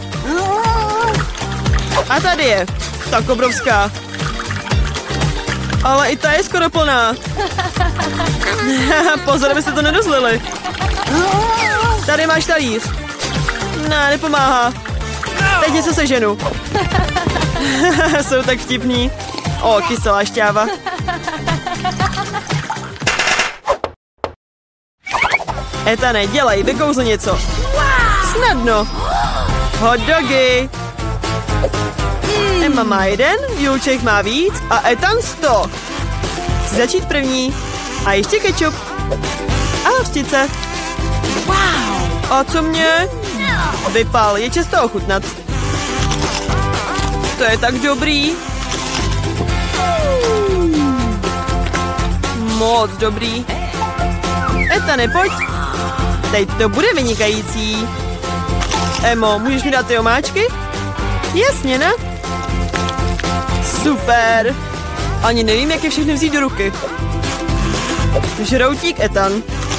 A tady je. Tak obrovská. Ale i ta je skoro plná. Pozor, abyste to nedozlili. Tady máš talíř. Ne, nepomáhá. Teď něco seženu. Jsou tak vtipní. Kyselá šťáva. Ethane, dělej, vykouzli něco. Snadno. Hot dogy. Emma má 1, Julček má víc a Ethan 100. Chci začít první. A ještě kečup. A hořčice. A co mě? Vypal, je často ochutnat. To je tak dobrý. Moc dobrý. Ethane, pojď. Teď to bude vynikající. Emo, můžeš mi dát ty omáčky? Jasně, ne? Super. Ani nevím, jak je všechny vzít do ruky. Žroutík Ethan.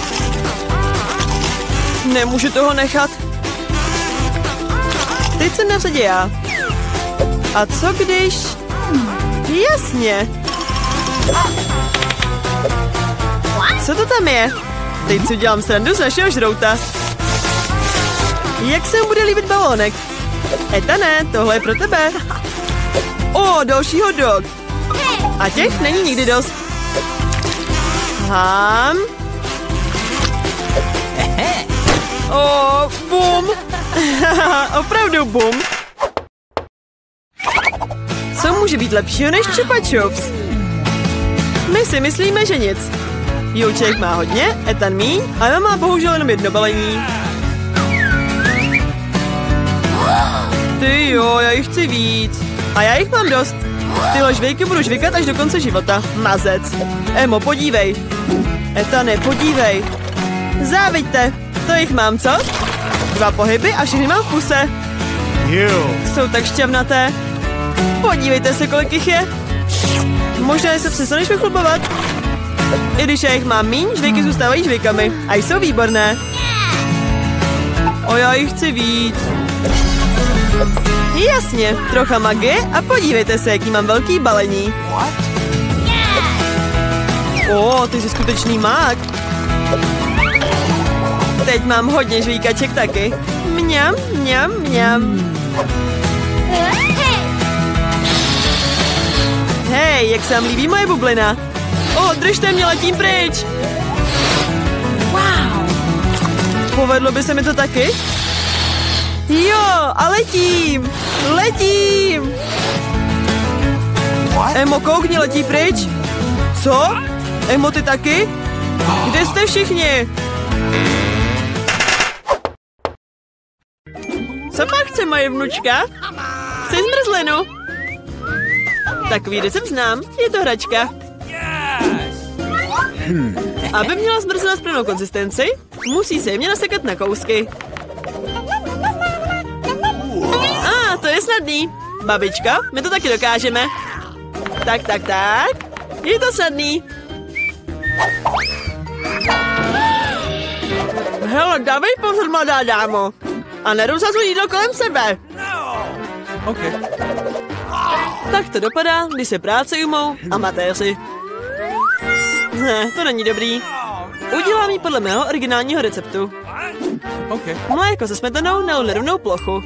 Nemůžu toho nechat. Teď jsem na řadě já. A co když... Jasně. Co to tam je? Teď si udělám srandu z našeho žrouta. Jak se mu bude líbit balónek? Ethane, tohle je pro tebe. O, další hot dog. A těch není nikdy dost. Hám. O, bum. Opravdu bum. Co může být lepšího než Chupa Chups? My si myslíme, že nic. Jouček má hodně, Ethan míň a Emma má bohužel jenom jedno balení. Ty jo, já jich chci víc. A já jich mám dost. Tyhle žvejky budu žvikat až do konce života. Mazec. Emo, podívej. Ethane, podívej. Záviďte. To jich mám, co? 2 pohyby a všechny mám v puse. Jsou tak šťavnaté. Podívejte se, kolik jich je. Možná se přestaneš vychlubovat. I když já jich mám míň, žvejky zůstávají žvejkami. A jsou výborné. O, já jich chci víc. Jasně, trocha magie a podívejte se, jaký mám velký balení. O, ty jsi skutečný mák. Teď mám hodně žvíkaček taky. Mňam, mňam, mňam. Hej, jak se vám líbí moje bublina? O, držte mě, letím pryč. Wow. Povedlo by se mi to taky? Jo, a letím. Letím. Emo, koukni, letí pryč. Co? Emo, ty taky? Kde jste všichni? Co pak chce moje vnučka? Chce zmrzlinu? Takový recept znám, je to hračka. Aby měla zmrzlina správnou konzistenci, musí se jemně nasekat na kousky. To je snadný. Babička, my to taky dokážeme. Tak. Je to snadný. Hele, dávej pozor, mladá dámo. A nerozhazuj jídlo kolem sebe. Okay. Tak to dopadá, když se práce umou amatéři. Ne, to není dobrý. Udělám ji podle mého originálního receptu. Okay. Mléko se smetanou na nerovnou plochu.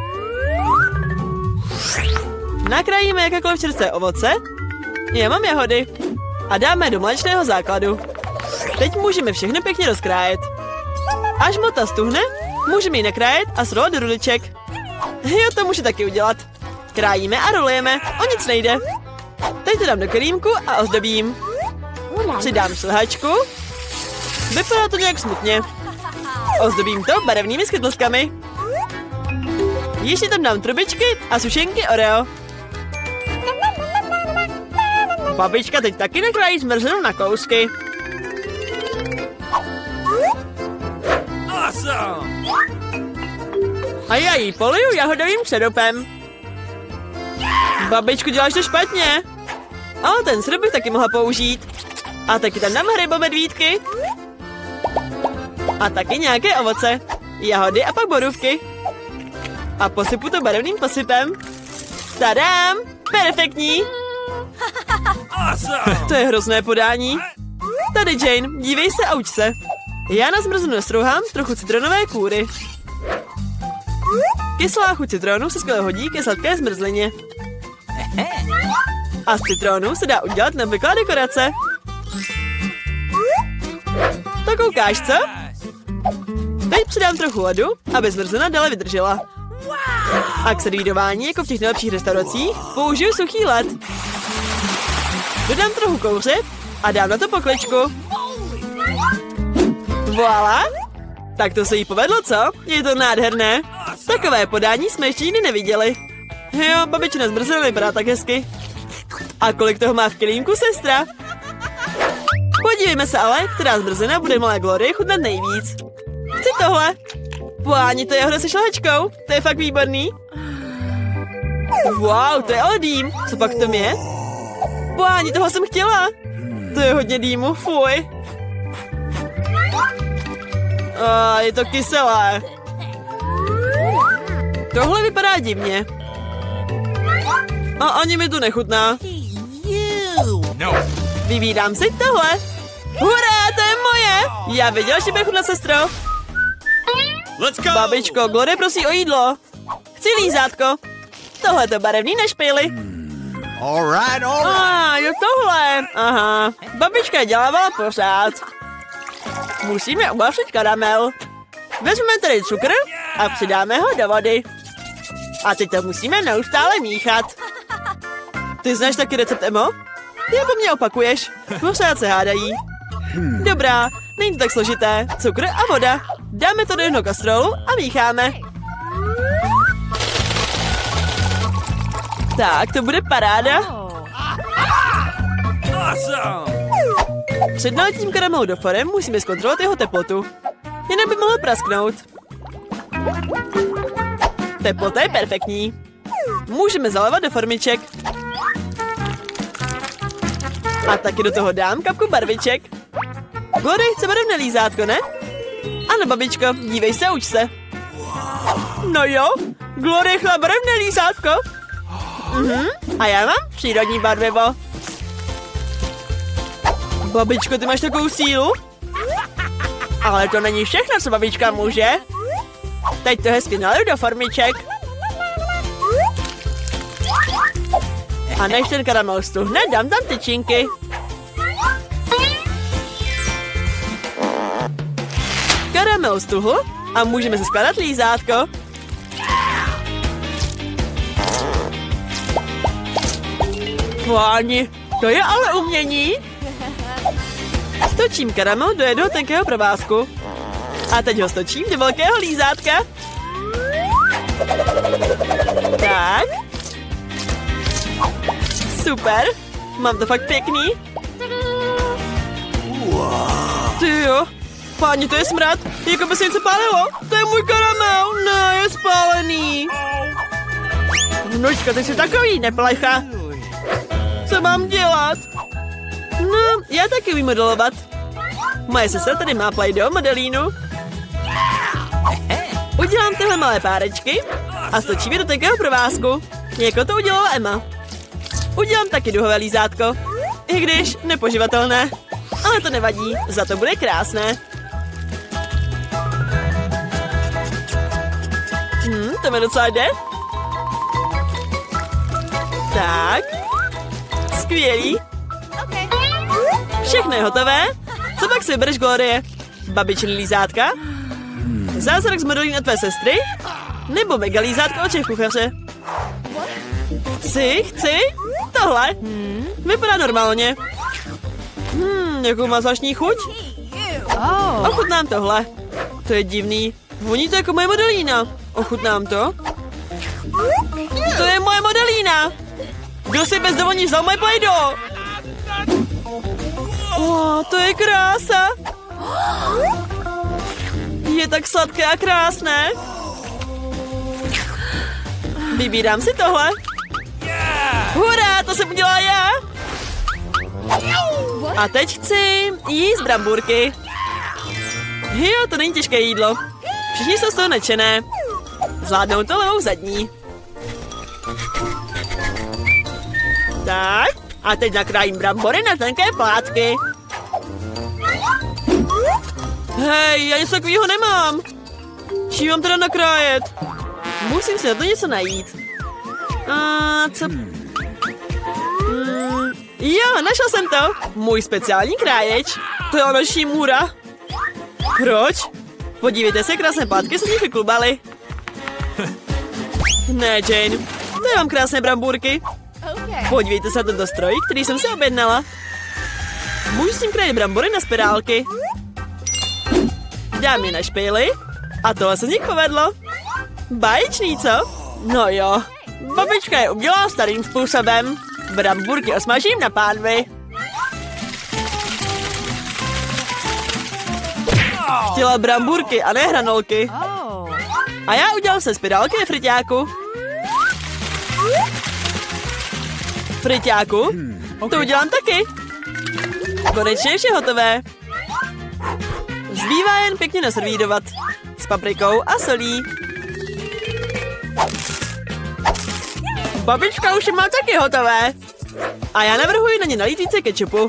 Nakrájíme jakékoliv čerstvé ovoce. Já mám jahody. A dáme do mléčného základu. Teď můžeme všechno pěkně rozkrájet. Až mota stuhne, můžeme ji nakrájet a srolovat do ruliček. Jo, to může taky udělat. Krájíme a rolujeme, o nic nejde. Teď to dám do kelímku a ozdobím. Přidám šlehačku. Vypadá to nějak smutně. Ozdobím to barevnými skytlskami. Ještě tam dám trubičky a sušenky Oreo. Babička teď taky nakrájí zmrzlinu na kousky. Awesome. A já jí poliju jahodovým kředopem. Babičku, děláš to špatně. Ale ten syrup bych taky mohla použít. A taky tam dám hrybo-medvídky. A taky nějaké ovoce. Jahody a pak borůvky. A posypu to barevným posypem. Tadám! Perfektní! To je hrozné podání. Tady Jane, dívej se a uč se. Já na zmrzlinu nastrouhám trochu citronové kůry. Kyslá chuť citronu se skvěle hodí ke sladké zmrzlině. A z citronu se dá udělat neobvyklá dekorace. To koukáš, co? Teď přidám trochu ledu, aby zmrzlina dále vydržela. A k servírování, jako v těch nejlepších restauracích, použiju suchý led. Dodám trochu kouře a dám na to pokličku. Voilà! Tak to se jí povedlo, co? Je to nádherné. Takové podání jsme ještě nikdy neviděli. Jo, babičina zmrzlina vypadá tak hezky. A kolik toho má v kelímku sestra? Podívejme se ale, která zmrzlina bude malé Glorie chutnat nejvíc. Chci tohle. Páni, to je jahoda se šlehačkou. To je fakt výborný. Wow, to je ale dým. Co pak v tom je? Páni, toho jsem chtěla. To je hodně dýmu, fuj. Je to kyselé. Tohle vypadá divně. A ani mi to nechutná. No. Vybírám si tohle. Hurá, to je moje. Já věděla, že bude chutnat, sestro. Let's go. Babičko, Glory prosí o jídlo. Chci lízátko. Tohle to barevný na špejli. All right. Jo tohle. Aha. Babička dělávala pořád. Musíme uvařit karamel. Vezmeme tedy cukr a přidáme ho do vody. A teď to musíme neustále míchat. Ty znáš taky recept, Emo? Ty po mně opakuješ. Pořád se hádají. Dobrá, není to tak složité. Cukr a voda. Dáme to do jednoho kastrolu a mícháme. Tak, to bude paráda. Awesome. Před nalitím karamelu do forem musíme zkontrolovat jeho teplotu. Jinak by mohl prasknout. Teplota je perfektní. Můžeme zalévat do formiček. A taky do toho dám kapku barviček. Glory, chce barevné lízátko, ne? Ano, babičko, dívej se, uč se. No jo, Glory chla barevné lízátko. A já mám přírodní barvivo. Babičko, ty máš takovou sílu? Ale to není všechno, co babička může. Teď to hezky naliju do formiček. A než ten karamel stuhne, dám tam tyčinky. Karamel stuhl a můžeme se skládat lízátko. Páni, to je ale umění. Stočím karamel do jednoho tenkého provázku. A teď ho stočím do velkého lízátka. Tak. Super. Mám to fakt pěkný. Tyjo. Páni, to je smrad. Jako by se něco pálilo. To je můj karamel. Ne, je spálený. Vnučka, ty jsi takový neplecha. Co mám dělat? No, já taky umím modelovat. Moje sestra tady má Play-Doh modelínu. Udělám tyhle malé párečky a stočím je do tenkého provázku, jako to udělala Emma. Udělám taky duhové lízátko, i když nepoživatelné, ale to nevadí, za to bude krásné. To mi docela jde. Tak. Skvělý. Všechno je hotové. Co pak si vybereš, Glorie? Babičiny lízátka? Zázrak z modelín od tvé sestry? Nebo mega lízátko od všech kuchaře? Chci? Tohle? Vypadá normálně. Jakou má zvláštní chuť? Ochutnám tohle. To je divný. Voní to jako moje modelína. Ochutnám to. To je moje modelína. Kdo si bez dovolení vzal moje Play-Doh? To je krása. Je tak sladké a krásné. Vybírám si tohle. Hurá, to jsem udělala já. A teď chci jíst bramburky. Jo, to není těžké jídlo. Všichni jsou z toho nadšené. Zvládnou to levou zadní. Tak, a teď nakrájím brambory na tenké plátky. Hej, já něco takového nemám. Čím mám teda nakrájet? Musím si na to něco najít. Co? Jo, našel jsem to. Můj speciální kráječ. To je noční můra. Proč? Podívejte se, krásné plátky se z nich vyklubaly. Ne, Jane. To je vám krásné brambůrky. Podívejte se na tento stroj, který jsem si objednala. Můžu s tím krajit brambory na spirálky. Dám je na špejli. A tohle se z nich povedlo. Báječný, co? No jo. Babička je udělala starým způsobem. Bramburky osmažím na pánvi. Chtěla bramburky a ne hranolky. A já udělal se spirálky ve friťáku. Friťáku? To udělám taky. Konečně je vše hotové. Zbývá jen pěkně naservírovat. S paprikou a solí. Babička už je má taky hotové. A já navrhuji na ně nalít více kečupu.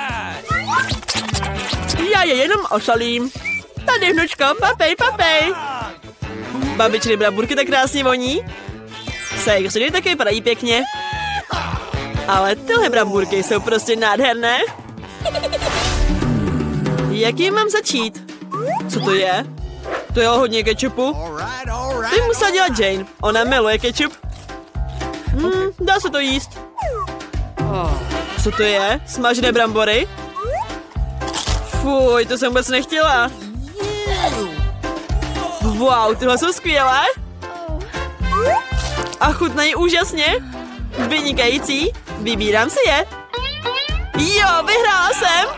Já je jenom osolím. Tady, vnučko, papej, papej. Babičiny bramburky tak krásně voní. Sejkřiny taky vypadají pěkně. Ale tyhle bramburky jsou prostě nádherné. Jak jim mám začít? Co to je? To je hodně kečupu. Ty musela dělat Jane. Ona miluje kečup. Dá se to jíst. Co to je? Smažené brambory? Fuj, to jsem vůbec nechtěla. Wow, tyhle jsou skvělé. A chutnají úžasně. Vynikající. Vybírám si je. Jo, vyhrála jsem.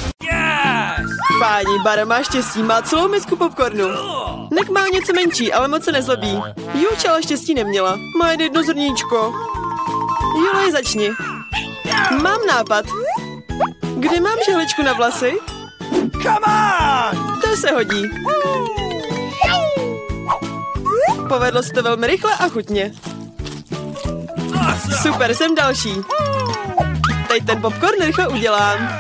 Páni, Bara má štěstí, má celou misku popcornu. Nek má něco menší, ale moc se nezlobí. Juče ale štěstí neměla. Má jen jedno zrníčko. Jule, začni. Mám nápad. Kde mám žehličku na vlasy? To se hodí. Povedlo se to velmi rychle a chutně. Super, jsem další. Teď ten popcorn rychle udělám.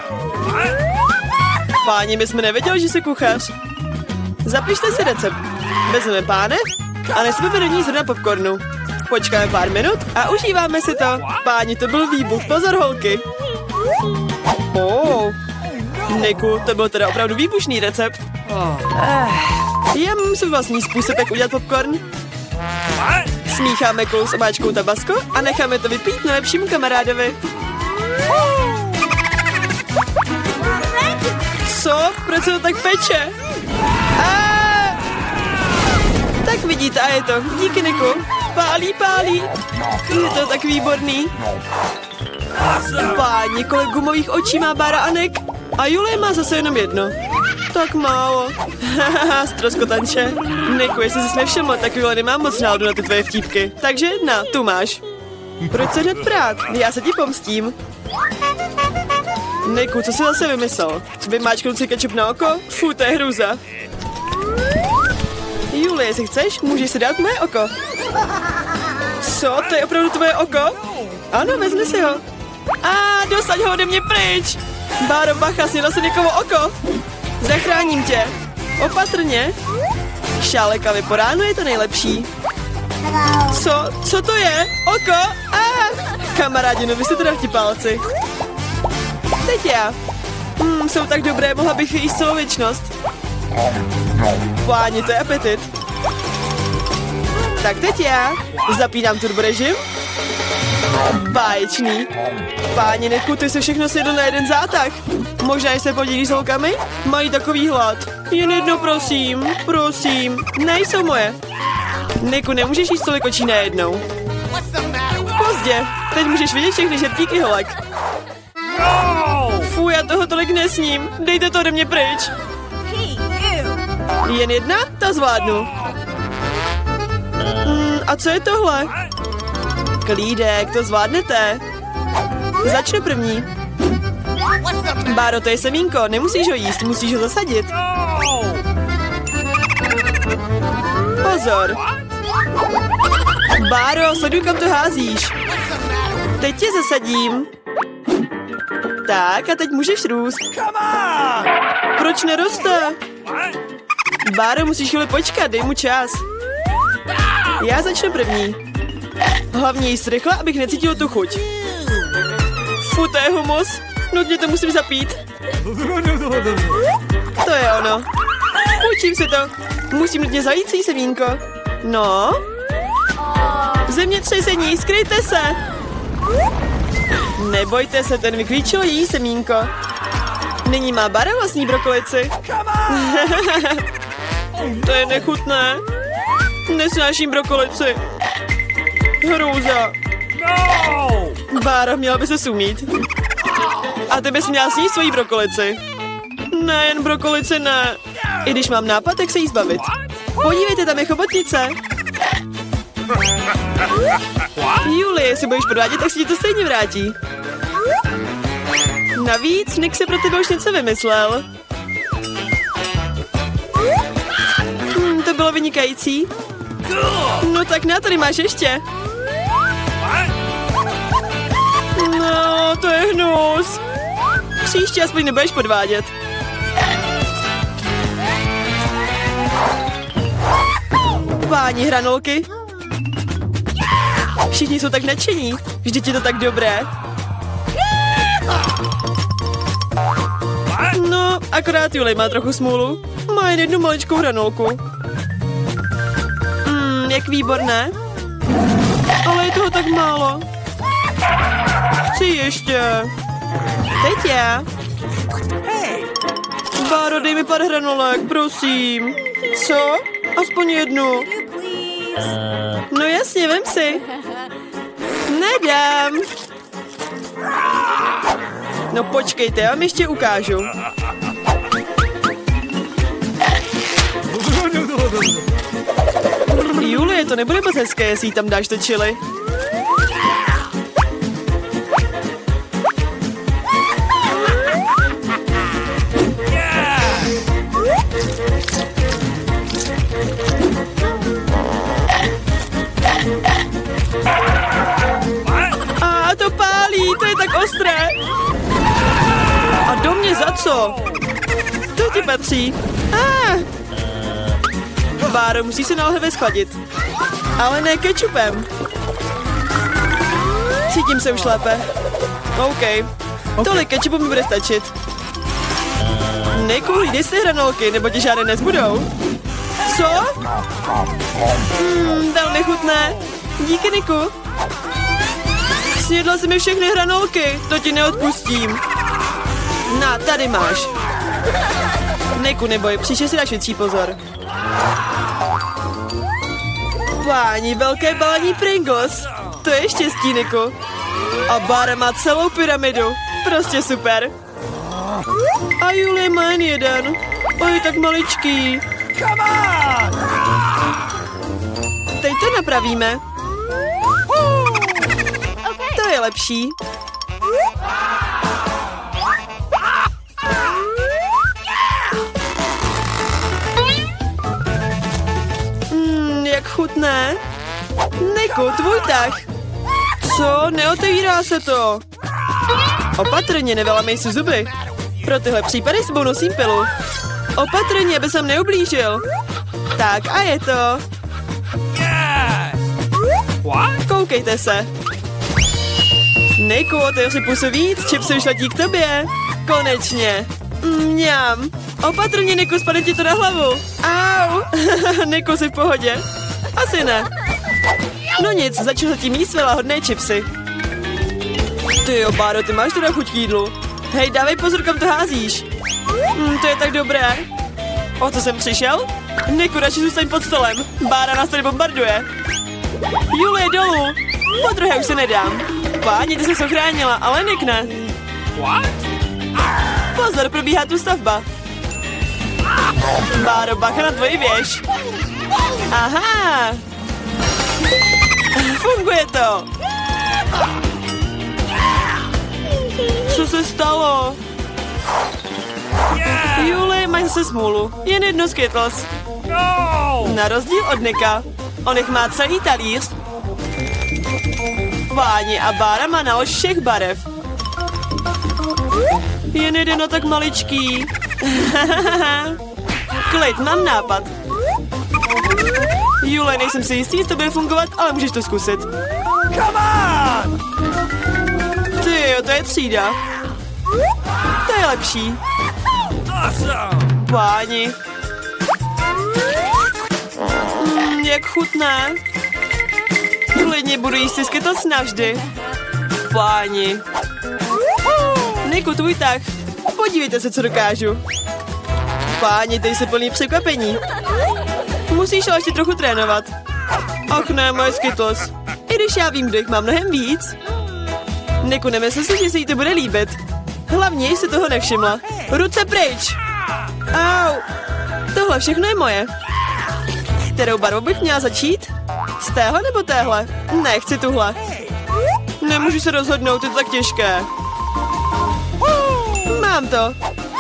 Páni, my jsme nevěděli, že jsi kuchař. Zapište si recept. Vezmeme pánev a neseme do ní zrna popcornu. Počkáme pár minut a užíváme si to. Páni, to byl výbuch. Pozor, holky. Niku, to byl teda opravdu výbušný recept. Já mám svůj vlastní způsob, jak udělat popcorn. Smícháme kůl s omáčkou tabasco a necháme to vypít nejlepšímu kamarádovi. Co? Proč se to tak peče? Tak vidíte, a je to. Díky, Niku. Pálí, pálí. Je to tak výborný. Páni, kolik gumových očí má Bara a Nek. A Julie má zase jenom jedno. Tak málo. Hahaha, stroskotanče. Niku, jestli jsi nevšiml, tak Julie nemá moc náladu na ty tvoje vtípky. Takže jedna, tu máš. Proč se hned prát? Já se ti pomstím. Niku, co jsi zase vymyslel? Vymáčknout si kečup na oko? Fú, to je hrůza. Julie, jestli chceš, můžeš si dát moje oko. Co? To je opravdu tvoje oko? Ano, vezmi si ho. Dosaď ho ode mě pryč. Báro, bacha, snědla si někoho oko. Zachráním tě. Opatrně. Šálek kavy po ránu je to nejlepší. Co to je? Oko? Kamarádi, no vy jste teda vtipálci. Teď já. Jsou tak dobré, mohla bych jíst celou věčnost. Páni, to je apetit. Tak teď já. Zapínám turborežim. Báječný. Páni, Niku, ty se všechno sjedl na jeden zátah. Možná se podílí s holkami? Mají takový hlad. Jen jedno, prosím. Prosím. Nejsou moje. Niku, nemůžeš jíst tolik očí najednou. Pozdě. Teď můžeš vidět všechny žertíky holek. Fú, já toho tolik nesním. Dejte to ode mě pryč. Jen jedna? To zvládnu. A co je tohle? Klídek, to zvládnete. Začnu první. Báro, to je semínko, nemusíš ho jíst, musíš ho zasadit. Pozor. Báro, sleduj, kam to házíš. Teď tě zasadím. Tak, a teď můžeš růst. Proč neroste? Báro, musíš chvíli počkat, dej mu čas. Já začnu první. Hlavně jíst rychle, abych necítil tu chuť. Fú, to je humus. Nutně to musím zapít. To je ono. Učím si to. Musím nutně zalít si semínko. No. Zemětřesení, skryjte se. Nebojte se, ten vyklíčil její semínko. Nyní má Bara vlastní brokolici. To je nechutné. Nesnáším brokolici. Hrůza. Báro, měla by se sumít. A ty bys měla sníst svoji brokolici. Ne, jen brokolici ne. I když mám nápad, jak se jí zbavit. Podívejte, tam je chobotnice. Julie, jestli budeš podvádět, tak si ti to stejně vrátí. Navíc Nick si pro tebe už něco vymyslel. To bylo vynikající. No tak na, tady máš ještě. No, to je hnus. Příště aspoň nebudeš podvádět. Páni hranolky. Všichni jsou tak nadšení. Vždyť je to tak dobré. No, akorát Julie má trochu smůlu. Má jen jednu maličkou hranolku. Jak výborné. Ale je toho tak málo. Chci ještě. Teď já. Báro, dej mi pár hranolek, prosím. Co? Aspoň jednu. No jasně, vem si. Nedám. No počkejte, já vám ještě ukážu. Julie, to nebude moc hezké, jestli jí tam dáš to chili. A to pálí, to je tak ostré. A do mě za co? To ti patří. Báro, musí se naléhavě schladit. Ale ne kečupem. Cítím se už lépe. OK. Tolik kečupu mi bude stačit. Niku, jdej si hranolky, nebo ti žádné nezbudou. Co? Velmi chutné. Díky, Niku. Snědla jsi mi všechny hranolky, to ti neodpustím. Na, tady máš. Niku, neboj, příště si dáš větší pozor. Páni, velké balení Pringles. To je štěstí, Niku. A Bára má celou pyramidu. Prostě super. A Julie má jen jeden. O, je tak maličký. Teď to napravíme. To je lepší. Jak chutné. Niku, tvůj tah. Co? Neotevírá se to. Opatrně, nevylamej si zuby. Pro tyhle případy s sebou nosím pilu. Opatrně, aby jsem neublížil. Tak a je to. Koukejte se. Niku, otevři si pusu víc, čipsy už letí k tobě. Konečně. Mňam. Opatrně, Niku, spadne ti to na hlavu. Au. Niku, jsi v pohodě? Asi ne. No nic, začnu zatím jíst své lahodné čipsy. Ty jo, Báro, ty máš teda chuť k jídlu. Hej, dávej pozor, kam to házíš. To je tak dobré. O co jsem přišel? Niku, radši zůstaň pod stolem. Bára nás tady bombarduje. Julie, dolů. Po druhé už se nedám. Páni, ty jsi se ochránila, ale Nick ne. Pozor, probíhá tu stavba. Báro, bacha na tvoji věž. Aha. Funguje to. Co se stalo? Julie, máš zase smůlu. Jen jedno Skittles. Na rozdíl od Nicka. On jich má celý talíř. Váni a Bára má nalož všech barev. Jen jeden tak maličký. Klid, mám nápad. Julie, nejsem si jistý, jestli to bude fungovat, ale můžeš to zkusit. Tyjo, to je třída. To je lepší. Páni. Jak chutné. Klidně budu jíst si Skittles navždy. Páni. Niku, tvůj tah. Podívejte se, co dokážu. Páni, tady se plný překvapení. Musíš ale ještě trochu trénovat. Ach ne, moje Skittles. I když já vím, kdo jich má mnohem víc. Niku, nemysl si, že se jí to bude líbit. Hlavně jsi toho nevšimla. Ruce pryč. Au. Tohle všechno je moje. Kterou barvu bych měla začít? Z téhle nebo téhle? Ne, chci tuhle. Nemůžu se rozhodnout, je to tak těžké. Mám to.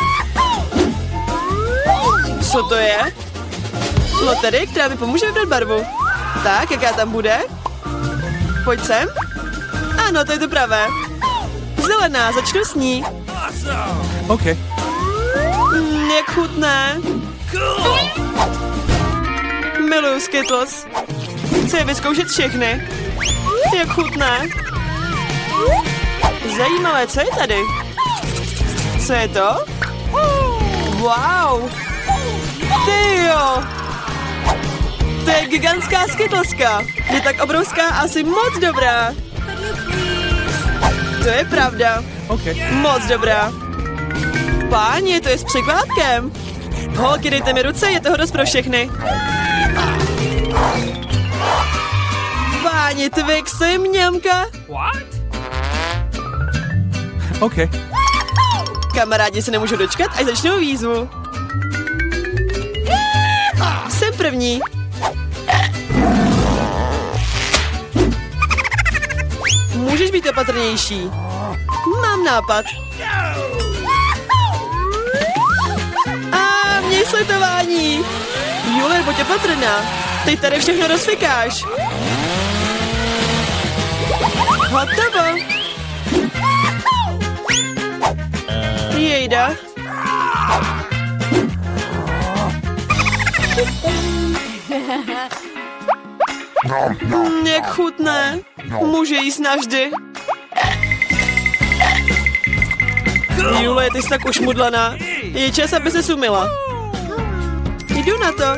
Co to je? Loterie, která mi pomůže vybrat barvu. Tak, jaká tam bude? Pojď sem. Ano, to je to pravé. Zelená, začnu s ní. Okay. Jak chutné. Miluju Skittles. Chci je vyzkoušet všechny. Jak chutné. Zajímavé, co je tady? Co je to? Wow. Tyjo. To je gigantská Skittleska. Je tak obrovská a asi moc dobrá. To je pravda. Okay. Moc dobrá. Páni, to je s překvápkem. Holky, dejte mi ruce, je toho dost pro všechny. Páni, Twix, to je mňamka. What? Okay. Kamarádi se nemůžou dočkat, až začnou výzvu. Jsem první. Můžeš být opatrnější. Mám nápad. A měj slitování. Julie, buď opatrná. Teď tady všechno rozfikáš. Hotovo. Jejda. Jak chutné. Může jíst navždy. Julie, ty jsi tak ušmudlaná. Je čas, aby se sumila. Jdu na to.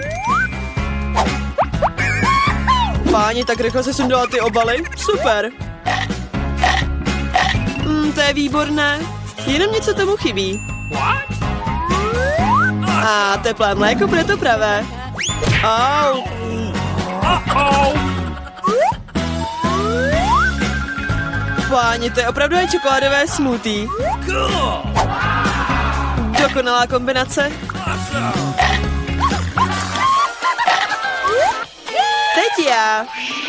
Páni, tak rychle se sundala ty obaly. Super. To je výborné. Jenom něco tomu chybí. A teplé mléko bude to pravé. Au. Páni, to je opravdu čokoládové smoothie. Dokonalá kombinace. Teď já.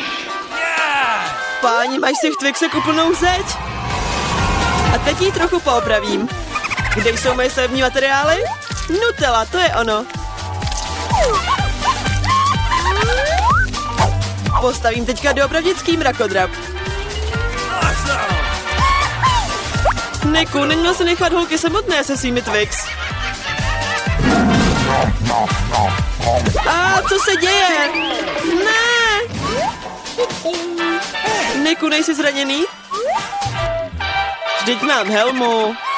Páni, máš si v Twixek úplnou zeď. A teď ji trochu poopravím. Kde jsou moje stavební materiály? Nutella, to je ono. Postavím teďka doopravdický mrakodrap. Niku, neměl se nechat holky samotné se svými Twix. A co se děje? Ne! Niku, nejsi zraněný? Vždyť mám helmu.